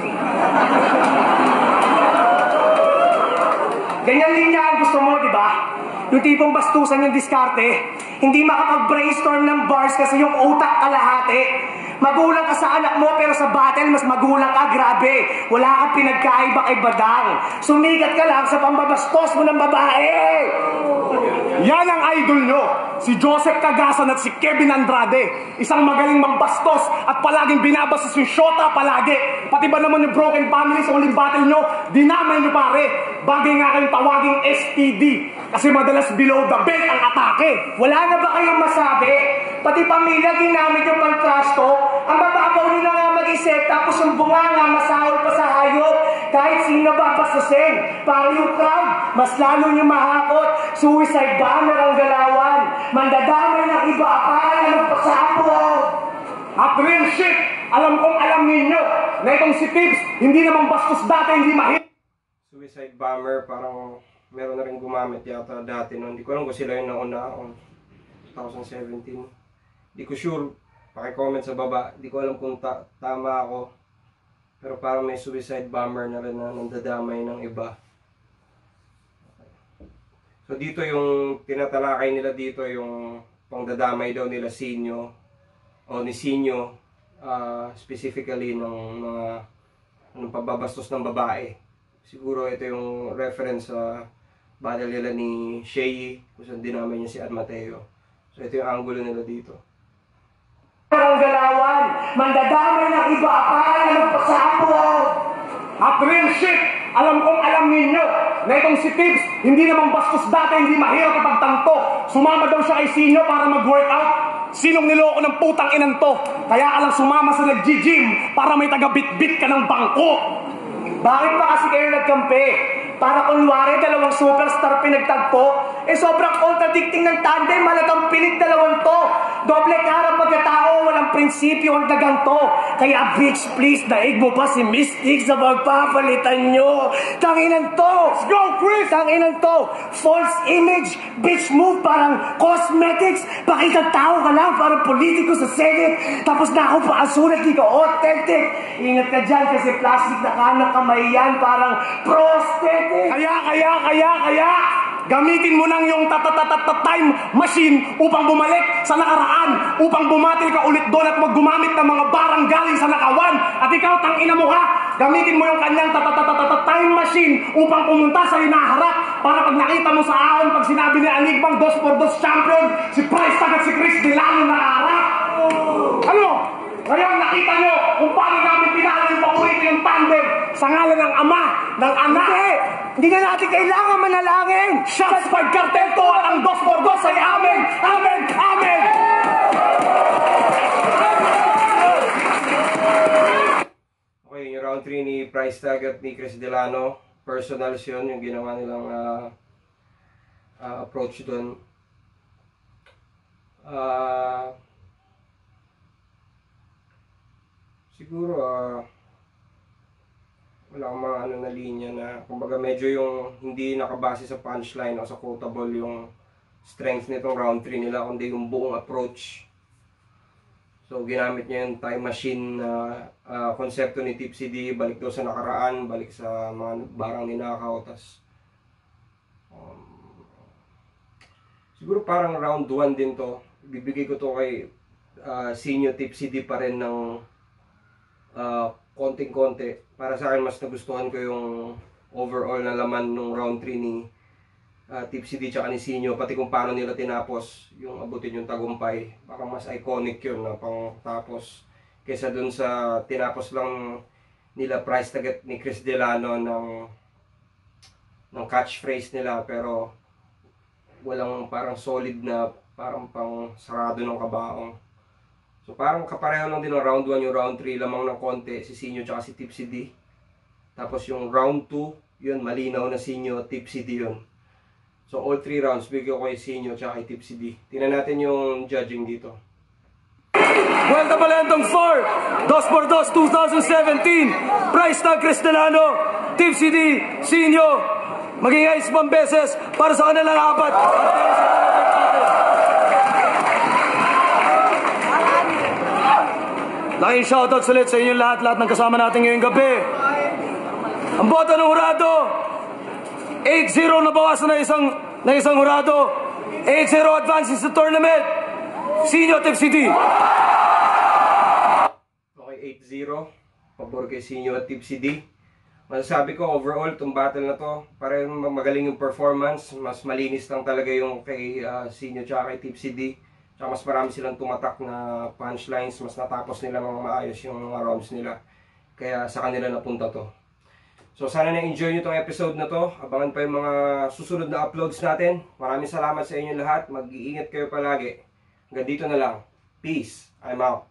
Ganyan linya ang gusto mo, di ba? Yung tipong bastusan yung diskarte, hindi makapag-brainstorm ng bars kasi yung utak kalahati. Magulang ka sa anak mo pero sa battle mas magulang ka, grabe. Wala kang pinagkaiba kay Badang. Sumikat ka lang sa pambabastos mo ng babae. Yan ang idol nyo, si Joseph Cagasan at si Kevin Andrade. Isang magaling mambastos at palaging binabastos yung shota palagi. Pati ba naman yung broken family sa uling battle nyo, dinamay nyo pare. Bagay nga kayong tawaging STD. Kasi madalas below the belt ang atake. Wala na ba kayong masabi? Pati pamilya ginamit yung pang-trash talk. Ang mababaw nyo na nga mag-isip, tapos yung bunganga masahol pa sa hayop. Kahit sino ba bastusin, para yung crowd, mas lalo nyo mahakot. Suicide bomber ang galawan. Mandadamay ng iba, para magpasapo. At real shit, alam kong alam ninyo, na itong si Tibbs, hindi naman bastos dati, hindi mahit. Suicide bomber, parang meron na rin gumamit yata dati noon. Hindi ko alam kung sila yung nauna on 2017. Hindi ko sure, paki-comment sa baba. Hindi ko alam kung tama ako. Pero parang may suicide bomber na rin na nandadamay ng iba. So dito yung tinatalakay nila dito yung pangdadamay daw nila Sinyo o ni Sinyo, specifically ng mga pababastos ng babae. Siguro ito yung reference sa battle nila ni Shay kung saan dinamay niya si Ad Mateo. So ito yung angulo nila dito. Ang galawan, mandadamay ng iba, para magpasapo. At real shit, alam kong alam ninyo, na itong si Tibbs, hindi naman bastos dati, hindi mahirap ipagtanto. Sumama daw siya kay Sinyo para mag-workout. Sinong niloko ng putang inan to? Kaya ka lang sumama sa nag-gym para may taga-bit-bit ka ng bangko. Bakit ba kasi kayo nagkampi? Para kunwari dalawang superstar pinagtagpo? Sobrang contradicting ng tandem, malagang pilit dalawang to. Doble cara pagkatao, walang prinsipyo ang dagang to. Kaya bitch, please, daig mo pa si Mystic sa pagpapalitan nyo. Tanginan to! Let's go, Chris! Tanginan to! False image, bitch move, parang cosmetics. Pakitang tao ka lang, parang politiko sa Senate. Tapos na ako pa asulat, di ka authentic. Ingat ka dyan kasi plastic na kanang kamay yan, parang prosthetic. Kaya, gamitin mo nang yung time machine upang bumalik sa nakaraan, upang bumatil ka ulit doon at maggumamit ng mga barang galing sa nakawan. At ikaw, tangina mo ka, gamitin mo yung kanyang time machine upang pumunta sa hinaharap para pag nakita mo sa ahon, pag sinabi ni Enigmang 2x2 champion, si Price Tag at si Chris Delano nakaharap. Ano? Ngayon nakita nyo kung paano namin pinalo yung paborito yung tandem sa ngalan ng ama, ng anak. Hindi na natin kailangan manalangin. Shots by Cartel to at ang 2x2 ay amen! Amen! Amen! Okay, yung round 3 ni Price Tag at ni Chris Delano, personals yun, yung ginawa nilang approach doon. Siguro, wala akong mga ano na linya na, kumbaga medyo yung hindi nakabase sa punchline o sa quotable yung strength nitong round 3 nila, kundi yung buong approach. So, ginamit niya yung time machine na konsepto ni Tipsy D, balik daw sa nakaraan, balik sa mga barang ninakaw, tas siguro parang round 1 din to. Bibigay ko to kay Senior Tipsy D pa rin ng konting-konti. Para sa akin, mas nagustuhan ko yung overall na laman ng round 3 ni Tipsy D tsaka ni Sinyo, pati kung paano nila tinapos yung abutin yung tagumpay. Parang mas iconic yun na pang tapos kaysa dun sa tinapos lang nila Price Tag at ni Chris Delano ng catchphrase nila, pero walang parang solid na parang pang sarado ng kabaong. So parang kapareho lang din ng round 1 yung round 3, lamang ng konti si Sinyo tsaka si Tipsy D. Tapos yung round 2, yun malinaw na Sinyo, Tipsy D yun. So all 3 rounds bigyan ko kay Sinyo tsaka kay Tipsy D. Tingnan natin yung judging dito. Vuelta Balentong 4, 2x2 2017, Price Tag Chris Delano, Tipsy D, Sinyo, maging ayos pang beses para sa kanilang apat. Laking shoutout ulit sa inyo lahat ng kasama natin ngayong gabi. Ang boto ng hurado, 8-0 na bawasan na isang hurado. 8-0 advances sa tournament. Sinyo Tipsy D. Okay, 8-0. Pabor kay Sinyo at Tipsy D. Masasabi ko overall itong battle na to, parang magaling yung performance. Mas malinis lang talaga yung kay Sinyo tsaka kay Tipsy D. Tsaka mas marami silang tumatak na punchlines, mas natapos nila mga maayos yung mga rounds nila. Kaya sa kanila napunta to. So sana na-enjoy nyo itong episode na to. Abangan pa yung mga susunod na uploads natin. Maraming salamat sa inyo lahat. Mag-iingat kayo palagi. Hanggang dito na lang. Peace. I'm out.